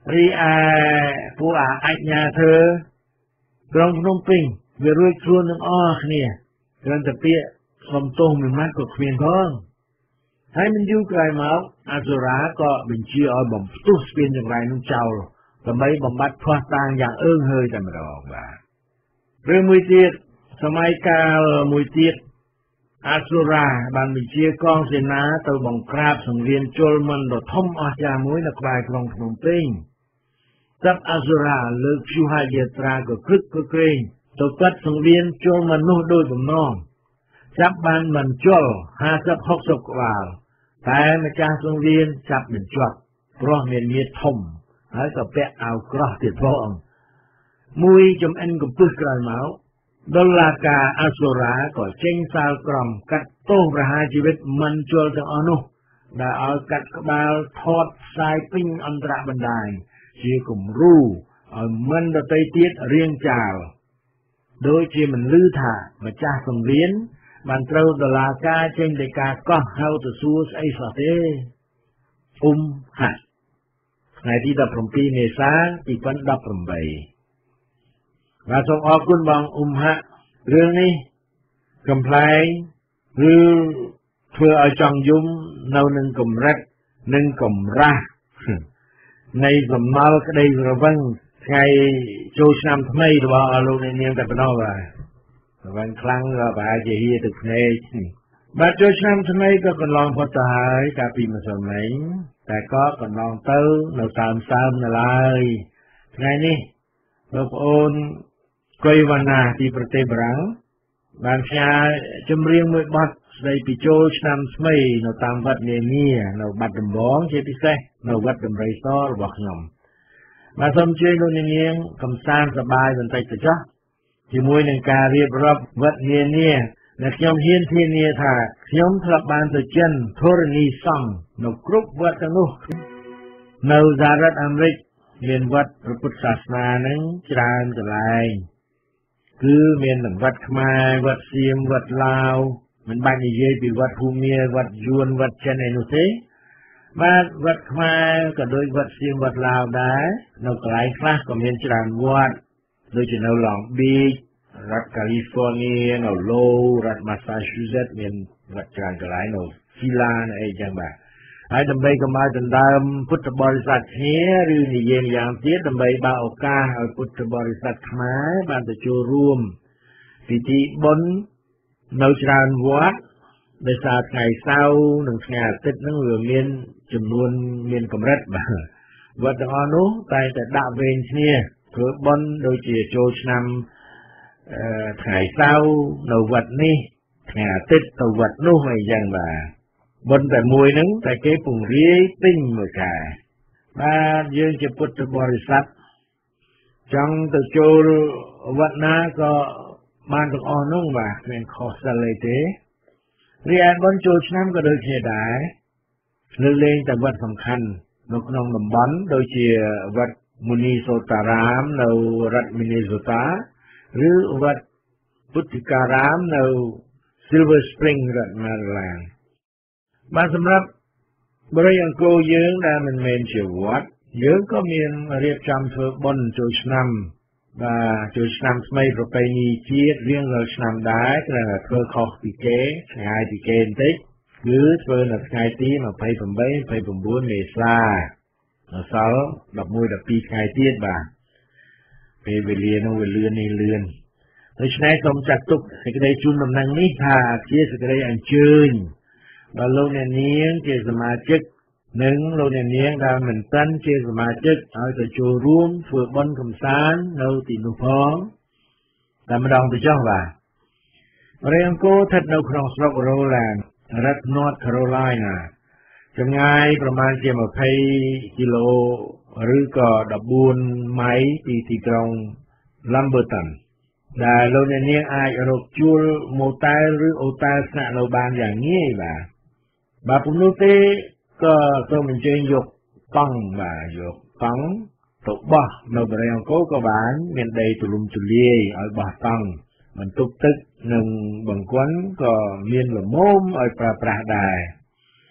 រីឯពួកអាអាចញាធ្វើក្រុងភ្នំពេញវារួចខ្លួនទាំងអស់គ្នាគ្រាន់តែពាក្យសុំទោសមួយម៉ាត់ក៏គ្មានផងហើយមិនយូរក្រោយមកអសុរាក៏បញ្ជាឲ្យបំផ្ទុះស្ពានចង្រៃនោះចោលដើម្បីបំបត្តិភ័ស្តុតាងយ៉ាងអើងហើយតែម្ដងបាទរឿងមួយទៀតសម័យកាលមួយទៀតអសុរាបានបញ្ជាកងសេនាទៅបង្ក្រាបសង្គ្រាមជលមិនដ៏ធំអស្ចារ្យមួយនៅក្បែរក្រុងភ្នំពេញសត្វអសុរាលើកព្យុហយាត្រាក៏គ្រឹកក៏ក្រែងទៅកាត់សង្គ្រាមជលមិននោះដោយបំណងចាប់បានមិនជលห้าสิบ หกสิบក្បាលតែម្ចាស់សង្គ្រាមចាប់មិនជាប់ព្រោះមានមាឌធំហើយក៏ពាក់អាវក្រោះទៀតផងមួយចំអិនកំពឹសក្រោយមកដុល្លារការអសុរាក៏ចេញសាលក្រមកាត់ទោសប្រហារជីវិតមិនជលទាំងអស់នោះដែលឲ្យកាត់ក្បាលថតផ្សាយពេញអន្តរបណ្ដាញជាគំរូឲ្យមិនដទៃទៀតរៀងចាលដោយជាមិនឮថាម្ចាស់សង្គ្រាមបានត្រូវដុល្លារការចេញដោយការកោះហៅទៅសួរស្អីសោះទេអ៊ុំហាត់ថ្ងៃទីដប់ប្រាំពីរមេសាពីរពាន់ដប់ប្រាំបីបាទសូមអរគុណបងអ៊ុំហាក់រឿងនេះកំប្លែងឬធ្វើឲ្យចង់យំនៅនឹងកម្រិតនិងកម្រាស់នៃសំណល់ក្តីស្រវឹងថ្ងៃចូលឆ្នាំថ្មីរបស់លោកអ្នកនាងតែប៉ុណ្ណោះបាទស្រវឹងខ្លាំងក៏ប្រហែលជាហៀទឹកភ្នែកបាទចូលឆ្នាំថ្មីក៏កន្លងផុតទៅហើយកាលពីម្សិលមិញតែក៏កន្លងទៅនៅតាមសើមនៅឡើយថ្ងៃនេះបងប្អូនកុយវណ្ណាពីប្រទេសបារាំងបានផ្សាយចម្រៀងមួយបទស្ដីពីចូលឆ្នាំថ្មីនៅតាមវត្តនានានៅបាត់ដំបងជាពិសេសនៅវត្តដំរីសរបស់ខ្ញុំបាទសូមជឿលោកអ្នកនាងកំសាន្តសប្បាយបន្តិចទៅចុះជាមួយនឹងការរៀបរាប់វត្តនានាដែលខ្ញុំហ៊ានធានាថាខ្ញុំធ្លាប់បានទៅចិនធរណីសង្ឃនៅគ្រប់វត្តទាំងនោះនៅសហរដ្ឋអាមេរិកមានវត្តព្រះពុទ្ធសាសនានឹងច្រើនកន្លែងគឺមានទាំងវត្តខ្មែរវត្តសៀមវត្តឡាវមិនបាច់និយាយពីវត្តភូមាវត្តយួនវត្តចិនឯនោះទេបាទវត្តខ្មែរក៏ដូចវត្តសៀមវត្តឡាវដែរនៅកន្លែងខ្លះក៏មានច្រើនវត្តដូចជានៅ Long Beach រដ្ឋ California នៅ Low រដ្ឋ Massachusetts មានវត្តច្រើនកន្លែងនៅ Sila នៅអីចឹងបាទហើយដើម្បីកុំឲ្យដណ្ដើមពុទ្ធបរិស័ទគ្នាឬនិយាយម្យ៉ាងទៀតដើម្បីបើកឱកាសឲ្យពុទ្ធបរិស័ទខ្មែរបានទៅចូលរួមពិធីបុណ្យនៅច្រើនវត្តដោយសារថ្ងៃសៅរ៍និងថ្ងៃអាទិត្យហ្នឹងវាមានចំនួនមានកម្រិតបាទវត្តទាំងអស់នោះតែតែដាក់វេនគ្នាធ្វើបុណ្យដូចជាចូលឆ្នាំថ្ងៃសៅរ៍នៅវត្តនេះថ្ងៃអាទិត្យទៅវត្តនោះអីចឹងបាទបុណ្យតែមួយហ្នឹងតែគេពង្រាយពេញមួយខែបាទយើងជាពុទ្ធបរិស័ទចង់ទៅចូលវត្តណាក៏បានទាំងអស់នោះបាទគ្មានខុសសិលអីទេរីឯបុណ្យចូលឆ្នាំក៏ដូចគ្នាដែរលើកលែងតែវត្តសំខាន់នៅក្នុងតំបន់ដូចជាវត្តមុនីសូតារាមនៅរដ្ឋមីនេសូតាឬវត្តពុទ្ធិការាមនៅ Silver Spring រដ្ឋ Maryland បាទសម្រាប់បរិយាអង្គរយើងដែលមិនមែនជាវត្តយើងក៏មានរៀបចំធ្វើបុណ្យចូលឆ្នាំបាទចូលឆ្នាំថ្មីប្រពៃណីជាតិរៀងរាល់ឆ្នាំដែរគ្រាន់តែធ្វើខុសពីគេឆ្ងាយពីគេបន្តិចគឺធ្វើនៅថ្ងៃទីยี่สิบแปด ยี่สิบเก้า មេសាដល់សល់ដប់មួយ ដប់ពីរថ្ងៃទៀតបាទពេលវេលានោះវាលឿននេះលឿនដូច្នេះសូមចាត់ទុកសេចក្តីជូនដំណឹងនេះថាជាសេចក្តីអញ្ជើញដល់លោកអ្នកនាងជាសមាជិកនិងលោកអ្នកនាងដែលមិនទាន់ជាសមាជិកឲ្យទៅចូលរួមធ្វើបុណ្យកម្សាន្តនៅទីនោះផងតែម្ដងទៅចុះបាទរាយអង្គរស្ថិតនៅក្នុងស្រុក Roland រដ្ឋ North Carolina ចម្ងាយប្រមាណជាยี่สิบគីឡូឬក៏สิบสี่ម៉ៃពីទីក្រុង Lumberton ដែលលោកអ្នកនាងអាចរកជួលម៉ូតែលឬអូតែលស្នាក់នៅបានយ៉ាងងាយបាទបើពុំនោះទេក៏សូមអញ្ជើញយកតង់បាទយកតង់ទៅបោះនៅបរិយាអង្គរក៏បានមានដីទូលំទូលាយឲ្យបោះតង់បន្ទប់ទឹកនិងបង្គន់ក៏មានល្មមឲ្យប្រើប្រាស់ដែរ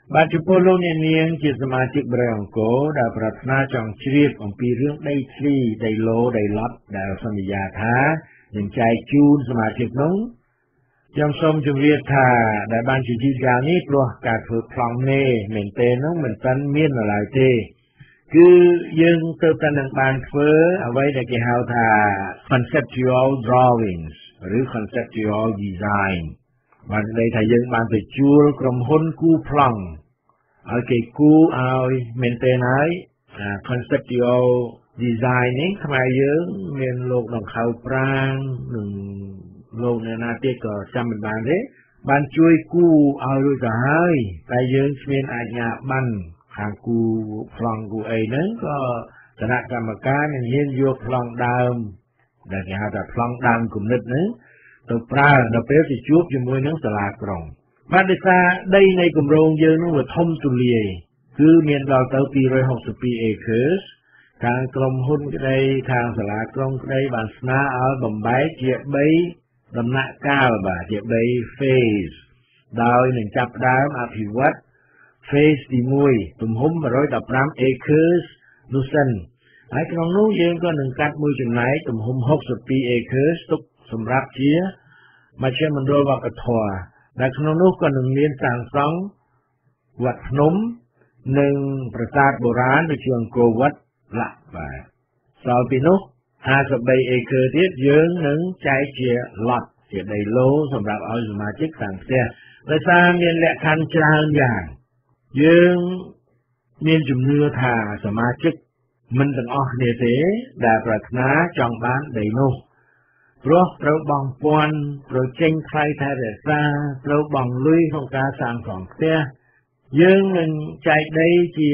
បាទចំពោះលោកអ្នកនាងជាសមាជិកបរិយអង្គរដែលប្រាថ្នាចង់ជ្រាបអំពីរឿងដីធ្លីដីឡូដីឡត់ដែលសន្យាថានឹងចែកជូនសមាជិកនោះខ្ញុំសូមជម្រាបថាដែលបានជាជីវកាលនេះព្រោះការធ្វើប្លង់នេះមែនទេនោះមិនទាន់មាននៅឡើយទេគឺយើងទៅតែនឹងបានធ្វើអ្វីដែលគេហៅថា conceptual drawings ឬ conceptual design បានន័យថាយើងបានទៅជួលក្រុមហ៊ុនគូប្លង់ឲ្យគេគូឲ្យមែនទេហើយ conceptual design នេះខ្មែរយើងមានលោកដង្ខៅប្រាងនិងលោកអ្នកណាទៀតក៏ចាំមិនបានទេបានជួយគូឲ្យរួចទៅហើយតែយើងគ្មានអាជ្ញាប័ណ្ណខាងគូប្លង់គូអីហ្នឹងក៏គណៈកម្មការនឹងហ៊ានយកប្លង់ដើមដែលគេហៅថាប្លង់ដើមគំនិតហ្នឹងទៅប្រើដល់ពេលទៅជួបជាមួយនឹងសាលាក្រុងបានដោយសារដីនៃគម្រោងយើងនោះវាធំទូលាយគឺមានដល់ទៅពីររយហកសិបពីរ acres ខាងក្រុមហ៊ុនក្តីខាងសាលាក្រុងក្តីបានស្នើឲ្យបំបែកជាបីដំណាក់កាលបាទជាបី phase ដោយនឹងចាប់ផ្ដើមអភិវឌ្ឍ phase ទីមួយទំហំmột trăm mười lăm acres នោះសិនហើយក្នុងនោះយើងក៏នឹងកាត់មួយចំណែកទំហំหกสิบสอง acres ទុកសម្រាប់ជាមជ្ឈមណ្ឌលវប្បធម៌ដែលក្នុងនោះក៏នឹងមានសាងសង់វត្តភ្នំនិងប្រាសាទបុរាណដូចជាអង្គរវត្តឡាក់បាទសល់ពីនោះห้าสิบสาม acre ទៀតយើងនឹងចែកជា lot ជាដីឡូសម្រាប់ឲ្យសមាជិកសាងផ្ទះដោយសារមានលក្ខខណ្ឌច្រើនយ៉ាងយើងមានជំនឿថាសមាជិកមិនទាំងអស់គ្នាទេដែលប្រាថ្នាចង់បានដីនោះព្រោះត្រូវបង់ពន្ធត្រូវចេញថ្លៃថែរក្សាត្រូវបង់លុយក្នុងការសាងសង់ផ្ទះយើងនឹងចែកដីជា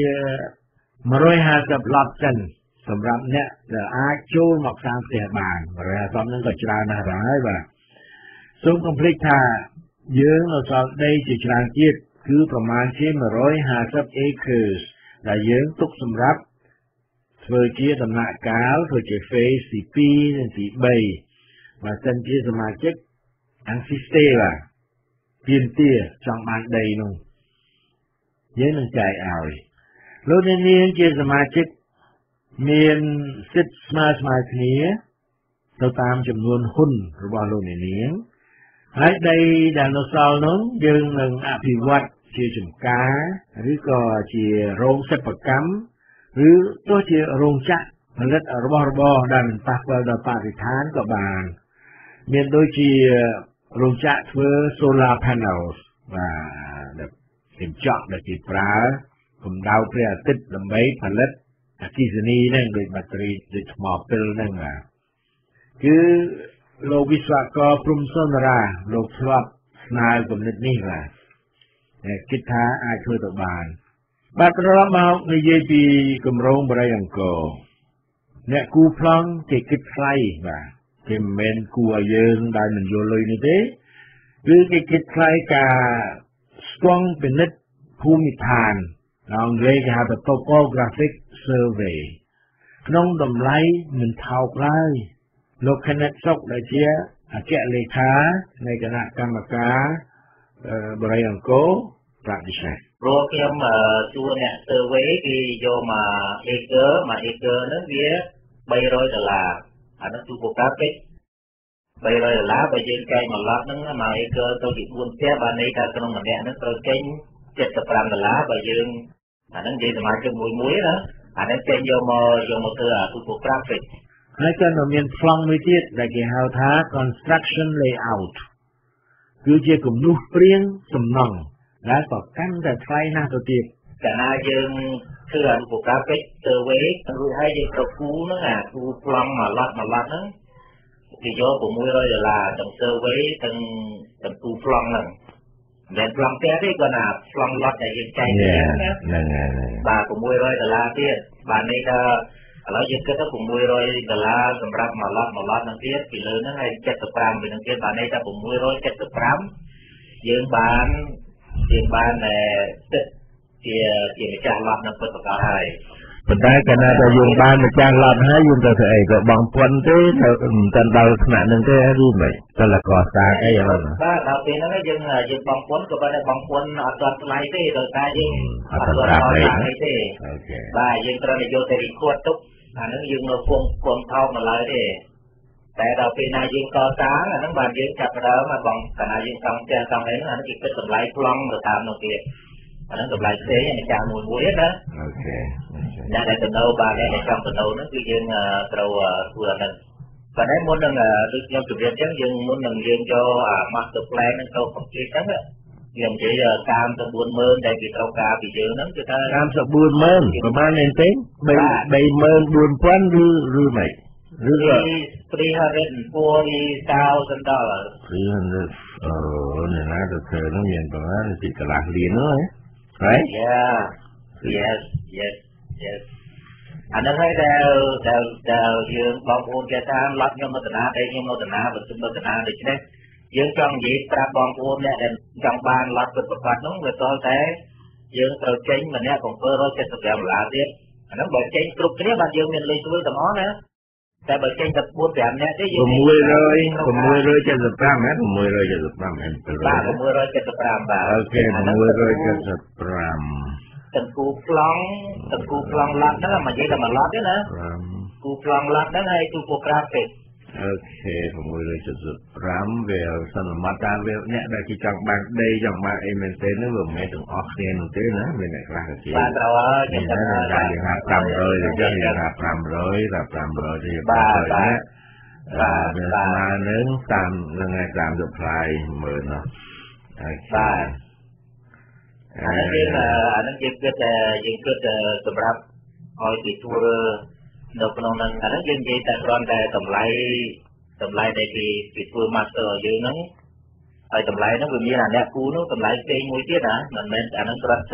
một trăm hai mươi ឡតសិនសម្រាប់អ្នកដែលអាចចូលមកសាងផ្ទះបានmột trăm hai mươiហ្នឹងក៏ច្រើនណាស់ហើយបាទសូមកុំភ្លេចថាយើងនៅសល់ដីជាច្រើនទៀតគឺប្រមាណជាmột trăm hai mươi acres ដែលយើងទុកសម្រាប់ធ្វើជាដំណាក់កាលធ្វើជា phase ទីពីរនិងទីបីបើសិនជាសមាជិកអាំងស៊ីស្តេបាទទៀមទាចង់បានដីនោះយើងនឹងចែកឲ្យលោកអ្នកនាងជាសមាជិកមានសិទ្ធិស្មើស្មើគ្នាទៅតាមចំនួនហ៊ុនរបស់លោកអ្នកនាងហើយដីដែលនៅសល់នោះយើងនឹងអភិវឌ្ឍជាចម្ការឬក៏ជារោងសិប្បកម្មឬទោះជារោងចក្រផលិតរបស់របរដែលមិនប៉ះពាល់ដល់បរិស្ថានក៏បានមានដូចជារោងចក្រធ្វើ solar panels បាទកញ្ចក់ដែលគេប្រើកម្ដៅព្រះអាទិត្យដើម្បីផលិតអគ្គិសនីហ្នឹងដូចបាតេរីដូចថ្មពិលហ្នឹងបាទគឺលោកវិស្វករព្រំសុនរាលោកធ្លាប់ស្នើគំនិតនេះបាទតែគិតថាអាចធ្វើទៅបានបាទត្រឡប់មកនិយាយពីគម្រោងបរិយអង្គរអ្នកគូប្លង់គេគិតថ្លៃបាទគេមិនមែនគូឲ្យយើងដែលមិនយល់លុយនេះទេគឺគេគិតថ្លៃការស្ទង់ពិនិត្យភូមិឋានអង់គ្លេសគេហៅថា topographic survey ក្នុងតម្លៃមិនថោកឡើយលោកខណិតសុកដែលជាអគ្គលេខានៃគណៈកម្មការបរិយអង្គរប្រាប់ดิฉันព្រោះខ្ញុំជួអ្នក survey គេយកមក acre មក acre ហ្នឹងវា300ដុល្លារអានោះទូប្រកាសពេក300ដុល្លារបើយើងចែកមួយឡតហ្នឹងមក acre ទៅជាបួនផ្ទះបានន័យថាក្នុងម្នាក់ហ្នឹងត្រូវចេញ75ដុល្លារបើយើងអាហ្នឹងនិយាយសមាជិកមួយមួយណាអានេះចេញយកមកយកមកធ្វើអាទូប្រកាសពេកហើយក៏មានប្លង់មួយទៀតដែលគេហៅថា construction layout គឺជាគំនូសព្រាងសំណង់ដែលក៏កាន់តែថ្លៃណាស់ទៅទៀតកាលណាយើងធ្វើអាទូប្រកាសពេក survey រួចហើយយើងទៅគូហ្នឹងអាគូប្លង់មួយឡតមួយឡតហ្នឹងគេយក600ដុល្លារទាំង survey ទាំងទាំងគូប្លង់ហ្នឹងតែប្លង់ផ្ទះទេគាត់ណាប្លង់ឡតដែលយើងចែកគ្នាណាហ្នឹងហើយបាទ600ដុល្លារទៀតបាទនេះថាឥឡូវយើងគិតទៅ600ដុល្លារសម្រាប់មួយឡតមួយឡតហ្នឹងទៀតពីលើហ្នឹងហើយ75ពីហ្នឹងទៀតបាទនេះថា675យើងបានយើងបានតែទឹកជាជាម្ចាស់ឡតហ្នឹងពិតប្រាកដហើយប៉ុន្តែកាលណាតែយើងបានម្ចាស់ឡត់ហើយយើងទៅធ្វើអីក៏បងប៉ុនទេទៅទៅដល់ថ្នាក់នឹងទេឬមិនទៅលកសាអីឥឡូវបាទដល់ពេលហ្នឹងយើងយើងបងប៉ុនក៏ប៉ុន្តែបងប៉ុនអត់ទាន់ថ្លៃទេដោយសារយើងអត់ទាន់ដល់ថ្លៃទេបាទយើងត្រូវតែយកទៅរីកួតទុកអាហ្នឹងយើងនៅគង់គង់ថោកមកឡើយទេតែដល់ពេលណាយើងកសាងអាហ្នឹងបាទយើងចាប់ដើមបងកាលណាយើងសំផ្ទះសំអីហ្នឹងអាហ្នឹងគេគិតតម្លៃប្លង់ទៅតាមនោះទៀតអាហ្នឹងតម្លៃផ្សេងអាចារ្យមួយមួយណាអូខេតែតែទៅនៅបាទតែចង់ទៅនៅហ្នឹងគឺយើងត្រូវធ្វើអាហ្នឹងប៉ុន្តែមុននឹងដូចខ្ញុំជម្រាបអញ្ចឹងយើងមុននឹងយើងយក master plan ហ្នឹងទៅកំព្លីតហ្នឹងយើងនិយាយតាមទៅបួនម៉ឺនដែលគេត្រូវការពីយើងហ្នឹងគឺថាតាមទៅបួនម៉ឺនប្រហែលមែនទេបីម៉ឺនបួនពាន់ឬឬមិនឬក៏ three hundred forty thousand dollars three hundred អូនេះណាទៅធ្វើហ្នឹងមានប្រហែលពីកន្លះលានហ្នឹង right yeah yes yes yes អាហ្នឹងហើយដែលដែលដែលយើងបងប្អូនគេតាមឡត់ខ្ញុំនៅតាណាតែខ្ញុំនៅតាណាបើខ្ញុំនៅតាណាដូច្នេះយើងចង់និយាយប្រាប់បងប្អូនអ្នកដែលចង់បានឡត់ពិតប្រាកដនោះវាតតែយើងត្រូវចេញម្នាក់775ដុល្លារទៀតអាហ្នឹងបើចេញគ្រប់គ្នាបាទយើងមានលេខធ្វើទាំងអស់ណាតែបើចេញតែfour fiveនាក់ទេយើង600 675មែន675មែនបាទ675បាទអូខេ675 ទាំងគូប្លង់ទាំងគូប្លង់ឡាត់ហ្នឹងមកនិយាយតែមួយឡត់ទេណាគូប្លង់ឡាត់ហ្នឹងហើយទូប្រូក្រាហ្វិកអូខេ675វាសន្មតតាមវាអ្នកដែលគេចង់បានដីចង់បានអីមែនទេនោះវាមិនមែនទាំងអស់គ្នានោះទេណាមានអ្នកខ្លះគេបាទត្រូវហើយយើងថាយើងថាfive hundredទៅចឹងយើងថាfive hundredថាfive hundredទៅបាទបាទបាទបាទនឹងតាមនឹងឯតាម supply មើលនោះបាទអានេះយើងអានេះយើងគិតតែយើងគិតសម្រាប់ឲ្យគេធ្វើនៅក្នុងហ្នឹងអានេះយើងនិយាយតែគ្រាន់តែតម្លៃតម្លៃដែលគេគេធ្វើ master យើងហ្នឹងហើយតម្លៃហ្នឹងវាមានអាអ្នកគូនោះតម្លៃផ្សេងមួយទៀតណាមិនមែនអាហ្នឹងគ្រាន់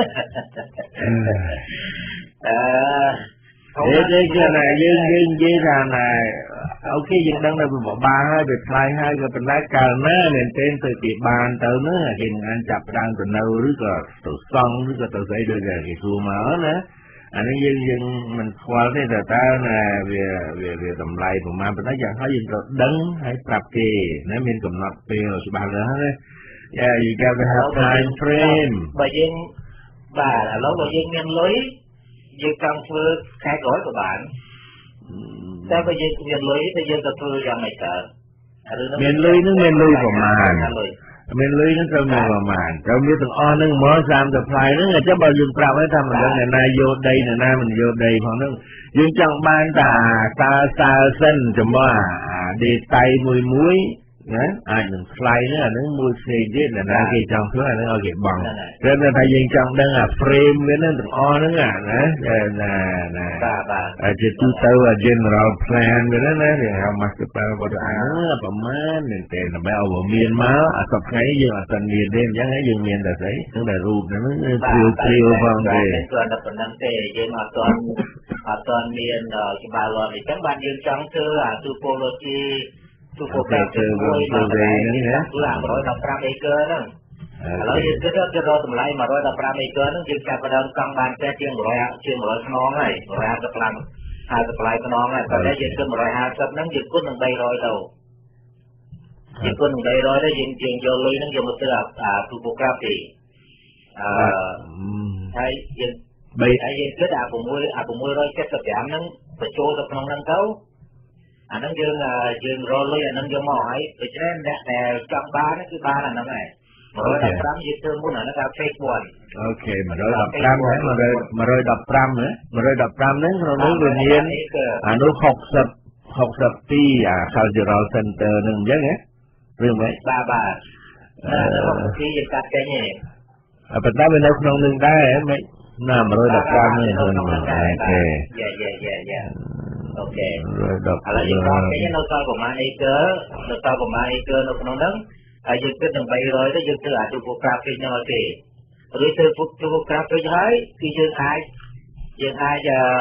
អឺទេគេណាយើងយើងនិយាយថាណាអូខេយើងដឹងថាវាបានហើយវាថ្លៃហើយក៏ប៉ុន្តែកាលណាមែនទែនទៅគេបានទៅហ្នឹងគេនឹងអាចចាប់ផ្ដើមទៅនៅឬក៏ទៅសង់ឬក៏ទៅស្អីដូចគេសួរមកណាអានេះយើងយើងមិនខ្វល់ទេតែតើណាវាវាវាតម្លៃប្រហែលប៉ុន្តែយ៉ាងហោចយើងត្រូវដឹងហើយប្រាប់គេណាមានកំណត់ពេលច្បាស់លាស់ណា Yeah you got to have time frame បើយើងបាទឥឡូវបើយើងមានលុយយើងចង់ធ្វើខែក្រោយក៏បានតែបើយើងមានលុយទៅយើងទៅធ្វើយ៉ាងម៉េចកើតមានលុយនឹងមានលុយប្រមាណមានលុយនឹងត្រូវមានប្រមាណត្រូវមានទាំងអស់នឹងមកតាមទៅផ្លាយហ្នឹងអញ្ចឹងបើយើងប្រាប់ឲ្យថាមិនដឹងអ្នកណាយកដីអ្នកណាមិនយកដីផងហ្នឹងយើងចង់បានតែសើសើសិនចំពោះអាដេតៃមួយមួយណាអាចនឹងថ្លៃហ្នឹងអាហ្នឹងមួយផ្សេងទៀតអ្នកណាគេចង់ធ្វើអាហ្នឹងឲ្យគេបង់ព្រោះតែយើងចង់ដឹងអា frame វាហ្នឹងទាំងអស់ហ្នឹងណាណាណាបាទបាទអាចទូទៅ general plan វាហ្នឹងណាគេហៅ master plan របស់អាហ្នឹងប្រហែលមែនទេដើម្បីឲ្យវាមានមកអាសប្តាហ៍យើងអត់ទាន់មានទេអញ្ចឹងយើងមានតែស្អីហ្នឹងតែរូបហ្នឹងព្រាវព្រាវផងទេគាត់តែប៉ុណ្្នឹងទេយើងអត់ទាន់អត់ទាន់មានច្បាស់លាស់អញ្ចឹងបានយើងចង់ធ្វើអា topologyទូកកាទៅមួយដល់ហ្នឹងណាគឺអាone hundred fifteenអេកឺហ្នឹងឥឡូវយើងគិតទៅរកតម្លៃone hundred fifteenអេកឺហ្នឹងយើងចាប់ផ្ដើមកង់បានតែជាងone hundredជាងone hundredខ្នងហើយone hundred fiftyខ្នងហើយប៉ុន្តែយើងគិតone hundred fiftyហ្នឹងយើងគុណនឹងthree hundredទៅយើងគុណនឹងthree hundredទៅយើងយើងយកលុយហ្នឹងយកមកធ្វើអាទូកកាពីអឺហើយយើងបីហើយយើងគិតអាsixអាsix seventy-fiveហ្នឹងបញ្ចូលទៅក្នុងហ្នឹងទៅអាហ្នឹងយើងយើងរកលុយអាហ្នឹងយកមកហើយដូច្នេះអ្នកដែលចង់បានគឺបានអាហ្នឹងហើយone hundred fifteenយើងធ្វើមុនអាហ្នឹងគេ phase one អូខេone hundred fifteenហ្នឹងone hundred fifteenណាone hundred fifteenហ្នឹងក្នុងនោះវាមានអានោះsixty sixty-twoអា cultural center ហ្នឹងអញ្ចឹងហ៎រឿងម៉េចបាទបាទអឺsixtyយើងកាត់ចេញហ៎ប៉ុន្តែវានៅក្នុងនឹងដែរហ៎មិនណាone hundred fifteenនេះហ្នឹងអូខេយ៉ាយ៉ាយ៉ាយ៉ាអូខេឥឡូវយើងដល់គេនៅសល់ប្រហែលអេកឺនៅសល់ប្រហែលអេកឺនៅក្នុងហ្នឹងហើយយើងគិតនឹងthree hundredទៅយើងធ្វើអាទូកក្រាហ្វិកហ្នឹងឲ្យគេឬធ្វើទូកក្រាហ្វិកហើយគឺយើងអាចយើងអាច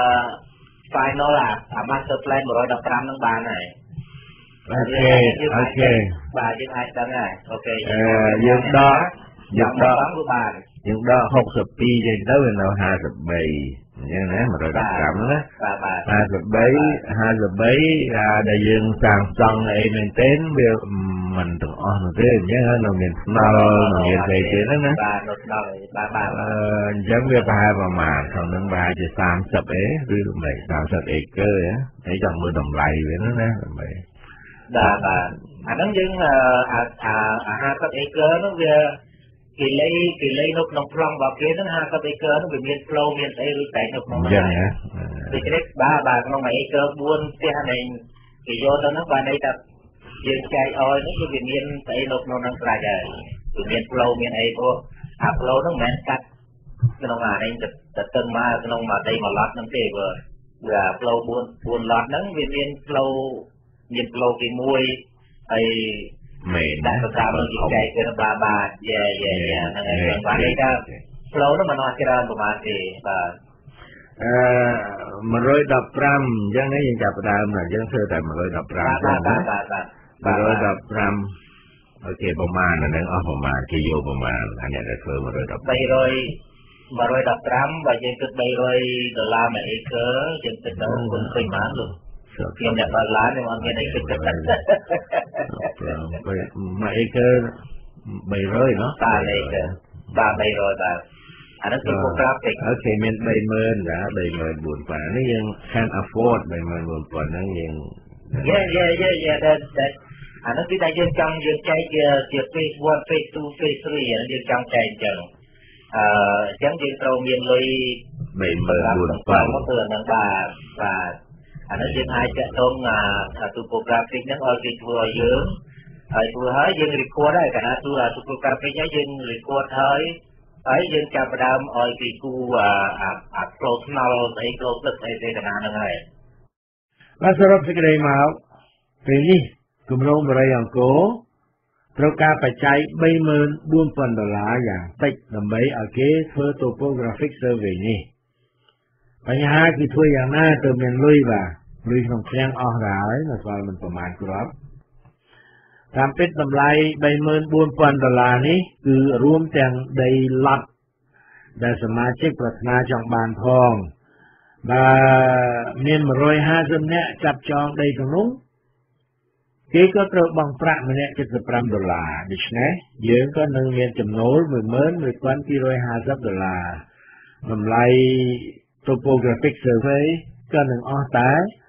final អា master plan one hundred fifteenហ្នឹងបានហើយអូខេអូខេបាទយើងអាចដឹងហើយអូខេអឺយើងដកยังดอกยังดอกหกสิบปีจนtớiเราhaiสิบปีnhư thế mà rồi đọc cảm đó haiสิบปีhaiสิบปีđại dương sang sông này mình đến việc mình từng on một cái nhớ hơn là mình nào là mình về thế đó nè giống như ba và mà còn nâng ba chỉ sam sập ấy rồi mày sam sập ấy cơ á để trong mưa đồng lầy vậy đó nè mày đà bà anh nói nhưng à à à hai cái ấy cơ nó về kỳ lấy kỳ lấy nốt nông phong vào kia nó hai cái cơ nó bị miền flow miền tây rồi tại nốt nông dân hả thì cái ba bà con mày cơ buôn cái này kỳ vô đó nó qua đây tập dương trai oi nó cứ bị miền tây nốt nông nông ra rồi từ miền flow miền ấy cô à flow nó mẹ cắt cái nông mà đây tập tập tân mà cái nông mà đây mà lót nó tê vừa vừa flow buôn buôn lót nó vì miền flow miền flow cái mùi ấy mày đã có sao mà dịch chạy cái nó ba ba yeah yeah yeah nó ngày và đây ta flow nó mà nói cái đó mà thì và mà rồi đọc ram dân ấy dân chập đàm là dân thưa tại mà rồi đọc ram ba ba ba ba mà rồi đọc ram ok bông ma là đang ở bông ma khi vô bông ma anh nhận được mà rồi đọc bay rồi mà rồi đọc ram và dân cực bay rồi đờ la mà ấy cơ dân cực đó cũng phải mãn luôn nhưng nhận đờ la nhưng mà cái này cực cực mà ấy cơ bay rồi nó ba này cơ ba bay rồi ba anh nói tiếng graphic ok mình bay mơn đã bay mơn buồn quá nó nhưng can afford bay mơn buồn quá nó nhưng yeah yeah yeah yeah that that anh nói tiếng đại dương trong dương chạy kia kia phase one phase two phase three anh dương trong chạy chẳng chẳng dương trâu miền lôi bay mơn buồn quá có tường nâng bà và anh nói dương hai trận tôm là topographic nó ở cái vừa dương ở vừa hết dương record đấy cả nó là topographic nhá dương record hơi ấy dân chào đam ơi thì cô à à à close nào ấy close đất ấy thế nào nữa này. Và sau đó sẽ cái mạo về đi cùng lâu mà đây ông cố trâu ca phải chạy bay mơn buôn phần đô la dạng tích làm mấy ở kế thưa topographic survey nè. Và nhà hai thì thuê dạng na từ miền lui và lui không khen ở rải là sao mình phải mang cái đó. តាមពិតតម្លៃ ba mươi bốn nghìnដុល្លារ នេះ គឺរួមទាំងដីឡត់ដែលសមាជិកប្រាថ្នាចង់បានផងបើមាន một trăm hai mươi នាក់ចាប់ចងដីទាំងនោះគេក៏ត្រូវបង់ប្រាក់ម្នាក់ 75 ដុល្លារ ដូច្នេះយើងក៏នឹងមានចំណូល một nghìn một trăm hai mươi ដុល្លារ តម្លៃ topographic survey ក៏នឹងអស់តែ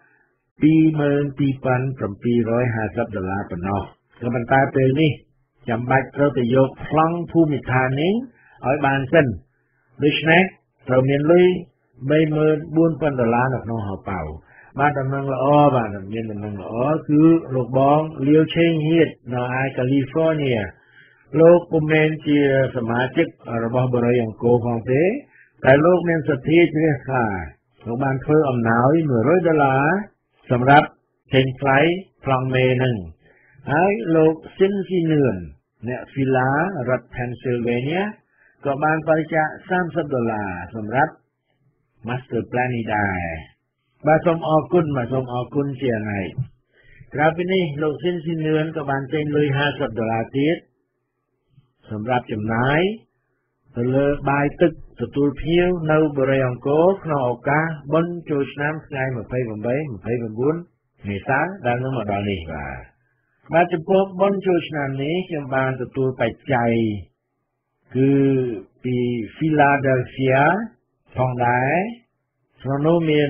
two million two thousand seven hundred fifty ដុល្លារប៉ុណ្ណោះ ក៏ប៉ុន្តែពេលនេះចាំបាច់ត្រូវទៅយកប្លង់ភូមិឋាននេះឲ្យបានសិនដូច្នេះត្រូវមានលុយ ba mươi bốn nghìnដុល្លារនៅក្នុងហោប៉ៅបាទដំណឹងល្អបាទមានដំណឹងល្អគឺលោកបងលាវឆេងហៀតនៅឯកាលីហ្វ័រញ៉ាលោកពុំមែនជាសមាជិករបស់បរិយាអង្គរផងទេតែលោកមានសទ្ធាជ្រះថ្លាលោកបានធ្វើអំណោយ một trămដុល្លារ សម្រាប់ចេញថ្លៃប្លង់មេនឹងហើយលោកស៊ីនស៊ីនឿនអ្នកហ្វីឡារដ្ឋ Pennsylvania ក៏បានបរិច្ចាគ thirtyដុល្លារ សម្រាប់ Master Plan នេះដែរបាទសូមអរគុណបាទសូមអរគុណជាថ្ងៃក្រៅពីនេះលោកស៊ីនស៊ីនឿនក៏បានចេញលុយ fiftyដុល្លារ ទៀតសម្រាប់ចំណាយទៅលើបាយទឹកទទួលភ្ញៀវនៅបរិយាអង្គរក្នុងឱកាសបុណ្យចូលឆ្នាំថ្ងៃ twenty-eight 29 មេសាដែលនឹងមកដល់នេះបាទបាទចំពោះបុណ្យចូលឆ្នាំនេះខ្ញុំបានទទួលបច្ច័យគឺពី Philadelphia ផងដែរក្នុងនោះមាន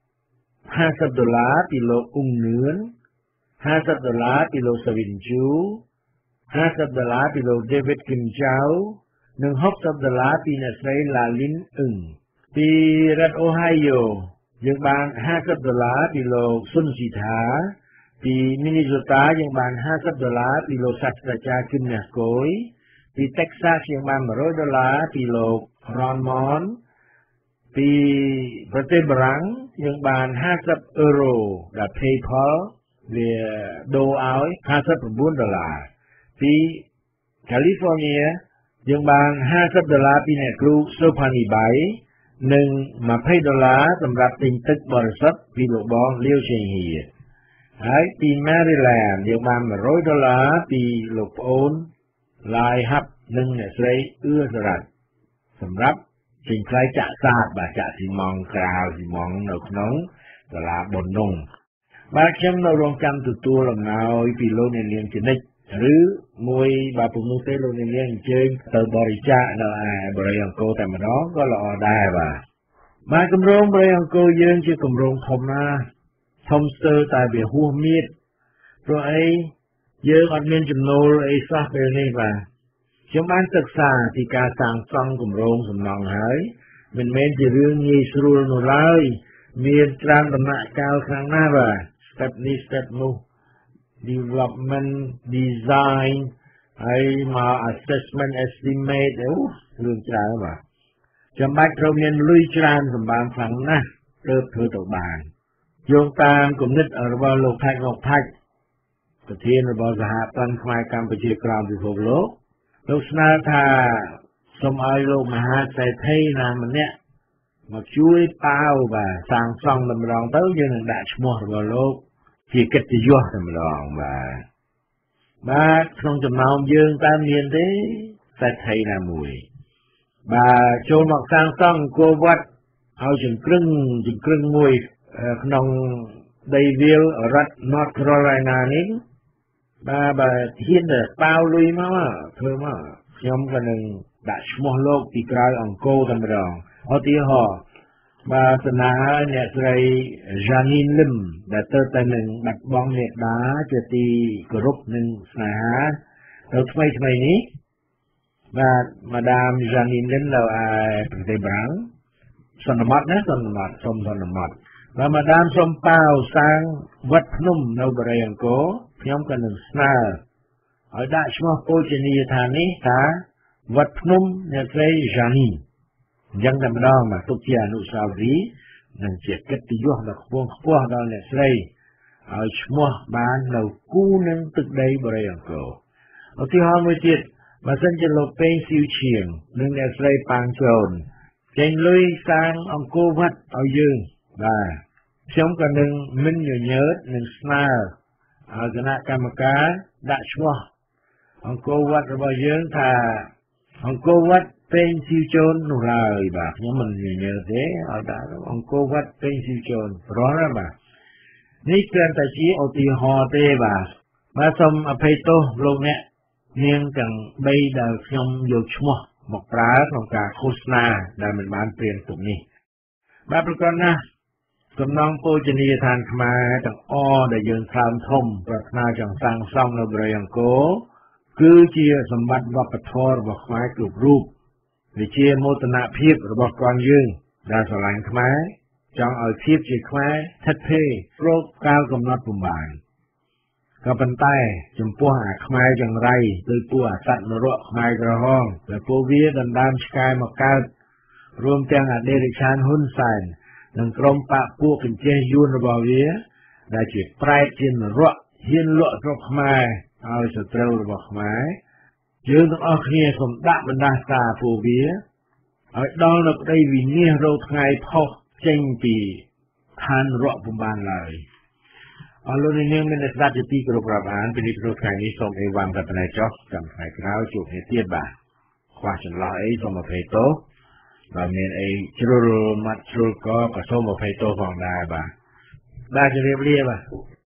fiftyដុល្លារ ពីលោកអ៊ុងនឿន fiftyដុល្លារ ពីលោកសវិនជូ fiftyដុល្លារ ពីលោក David Kim Chow និង sixtyដុល្លារ ពីអ្នកស្រី Lalin Ung ពីរដ្ឋ Ohio យើងបាន fiftyដុល្លារ ពីលោក សុនស៊ីថា ពី Minnesota យើងបាន fiftyដុល្លារ ពីលោកសាស្ត្រាចារ្យ គឹម អ្នកគយ ពី Texas យើងបាន one hundredដុល្លារ ពីលោក Ron Mon ពីប្រទេសបារាំងយើងបាន fiftyអឺរ៉ូ ដែល PayPal វាដូរឲ្យ fifty-nineដុល្លារ ពី California យើងបាន fiftyដុល្លារ ពីអ្នកគ្រូ Sophani Bai និង twentyដុល្លារ សម្រាប់ទិញទឹកបរិសុទ្ធពីលោកបងលាវឆេងហៀតហើយពី Maryland យើងបាន one hundredដុល្លារ ពីលោកប្អូនลายฮับนึ่งเนี่ยใส่เอื้อสลัดสำหรับสิ่งคล้ายจะทราบบ่าจะสิมองกราวสิมองหนกน้องตลาดบนนงบาเข้มเราลงจำตัวตัวลำนาวปีโลในเลี้ยงชนิดหรือมวยบาปุมุเตโลในเลี้ยงเชิงเติมบริจาคเราไอ้บริยังโกแต่มาน้องก็รอได้บ่ามากำรงบริยังโกยืนชื่อกำรงทมนะทมเตอร์ตายเบียหัวมีดเพราะไอ้ยืนอันเมียนจำนวนไอ้ซาเปนี่บ่าชาวบ้านศึกษาที่การสั่งสอนกำรงสำนองหายมันเม้นจะเรื่องงี้สรุปหนูเลยมีตรามตำหนักกาวครั้งหน้าบ่าสเต็ปนี้สเต็ปนู้ development design ไอ้มา assessment estimate เอ้เรื่องจ้าบ่าจำบัดเราเรียนลุยจานสมบัติครั้งนะเติบโตต่อบานโยงตามกลุ่มนิดระบอบโลกไทยโลกไทยประเทศระบอบสหพันธ์ขมายการประเทศกลางพิภพโลกโลกนาธาสมัยโลกมหาเศรษฐีนามันเนี่ยมาช่วยเป้าบ่าสร้างซ่องดำรองเต้ายังได้ชมระบอบโลกที่กิจยุทธ์ดำรองบ่าบ่าคงจะนำยืงตามเรียนได้เศรษฐีนามวยบ่าโจมบอกสร้างซ่องโกวัดเอาจนครึ่งจนครึ่งมวยขนมไดวิลรัฐนอร์ทแคโรไลนานี้บ่าบ่าเฮียนเดอเป้าลุยมาว่าเธอมาย้อมกันหนึ่งดัชมอโลกที่กลายองโกดำรองเอาที่ห่อบาสนาเนี่ยใส่จานินลิมแต่เติร์แต่หนึ่งบัดบองเนี่ยดาจะตีกรุบหนึ่งสนาเราทำไมทำไมนี้บามาดามจานินลิมเราไอ้ประเทศบรังสนมัดนะสนมัดสมสนมัดแล้วมาดามสมเป้าสร้างวัดพนุ่มในบริเวณโกย้อมกันหนึ่งสนาเอาได้ชมโปรเจนียธานี้ถ้าวัดพนุ่มเนี่ยใส่จานินยังดำดองมาทุกที่อนุสาวรีย์นั่นเจ็ดกิจยุทธ์เราขบวนขบวนเราเนี่ยใส่เอาชมวบ้านเรากู้นึงตึกใดบริยังโกเอาที่ห้องมือจิตมาเส้นจะลบเป็นสิวเฉียงนึงเนี่ยใส่ปางโจรเจงลุยสร้างองโกวัดเอายืงได้ชมกันหนึ่งมิ้นอยู่เยอะหนึ่งสนาเอาคณะกรรมการดัชวองโกวัดเรายืงถ้าองโกวัดเป็นสิวโจรหนูเลยบ่าเนี่ยมันเยอะเด้เอาได้องโกวัดเป็นสิวโจรร้อนแล้วบ่านี่เกินแต่ชี้เอาตีหอเต้บ่ามาสมอภัยโตลงเนี่ยเนียงจังใบดาวขยมโยชมบอกปลาของการโฆษณาได้มันบ้านเปลี่ยนตรงนี้มาประกอบนะสำนองโปจนียทานขมาจังอ้อได้ยืนคลามทมปรารถนาจังสร้างซ่องในบริยังโกคือเจียสมบัติวัปทอบอกไม้กลุ่มรูปวิเชียโมตนาเพียบระบบกองยืงดาสลายขมายจองเอาเทียบจีขมายทัดเทโรคก้าวกำนัดปุ่มบานกับปันใต้จมพัวหาขมายจังไรโดยปัวสัตว์นรกขมายกระห้องและปัวเวียดันดามสกายมาก้ารวมแจงอเดริชานหุ่นใส่หนึ่งกรมปะปัวเป็นเจยูนระบเวียได้จีบปลายจินรกเฮียนลวดรกขมายเอาสตรูระบขมายยืนต้องเอาเขี้ยสมดับบรรดาตาผู้เบียเอาดองเราได้วินเนียเราไงพ่อเจงปีทานรอบุบานเลยเอาลูกนี่เนี่ยมันจะได้จะตีกรุบกระบาลเป็นที่รู้ใครนี้ส่งเอวังกับนายจ๊อกจำใครคราวจุดเหตุเทียบบ่าควาฉันรอไอ้ส่งมาเพโตเราเนี่ยไอ้ชิรุมัตชุก็ก็ส่งมาเพโตของได้บ่าได้จะเรียบเรียบบ่า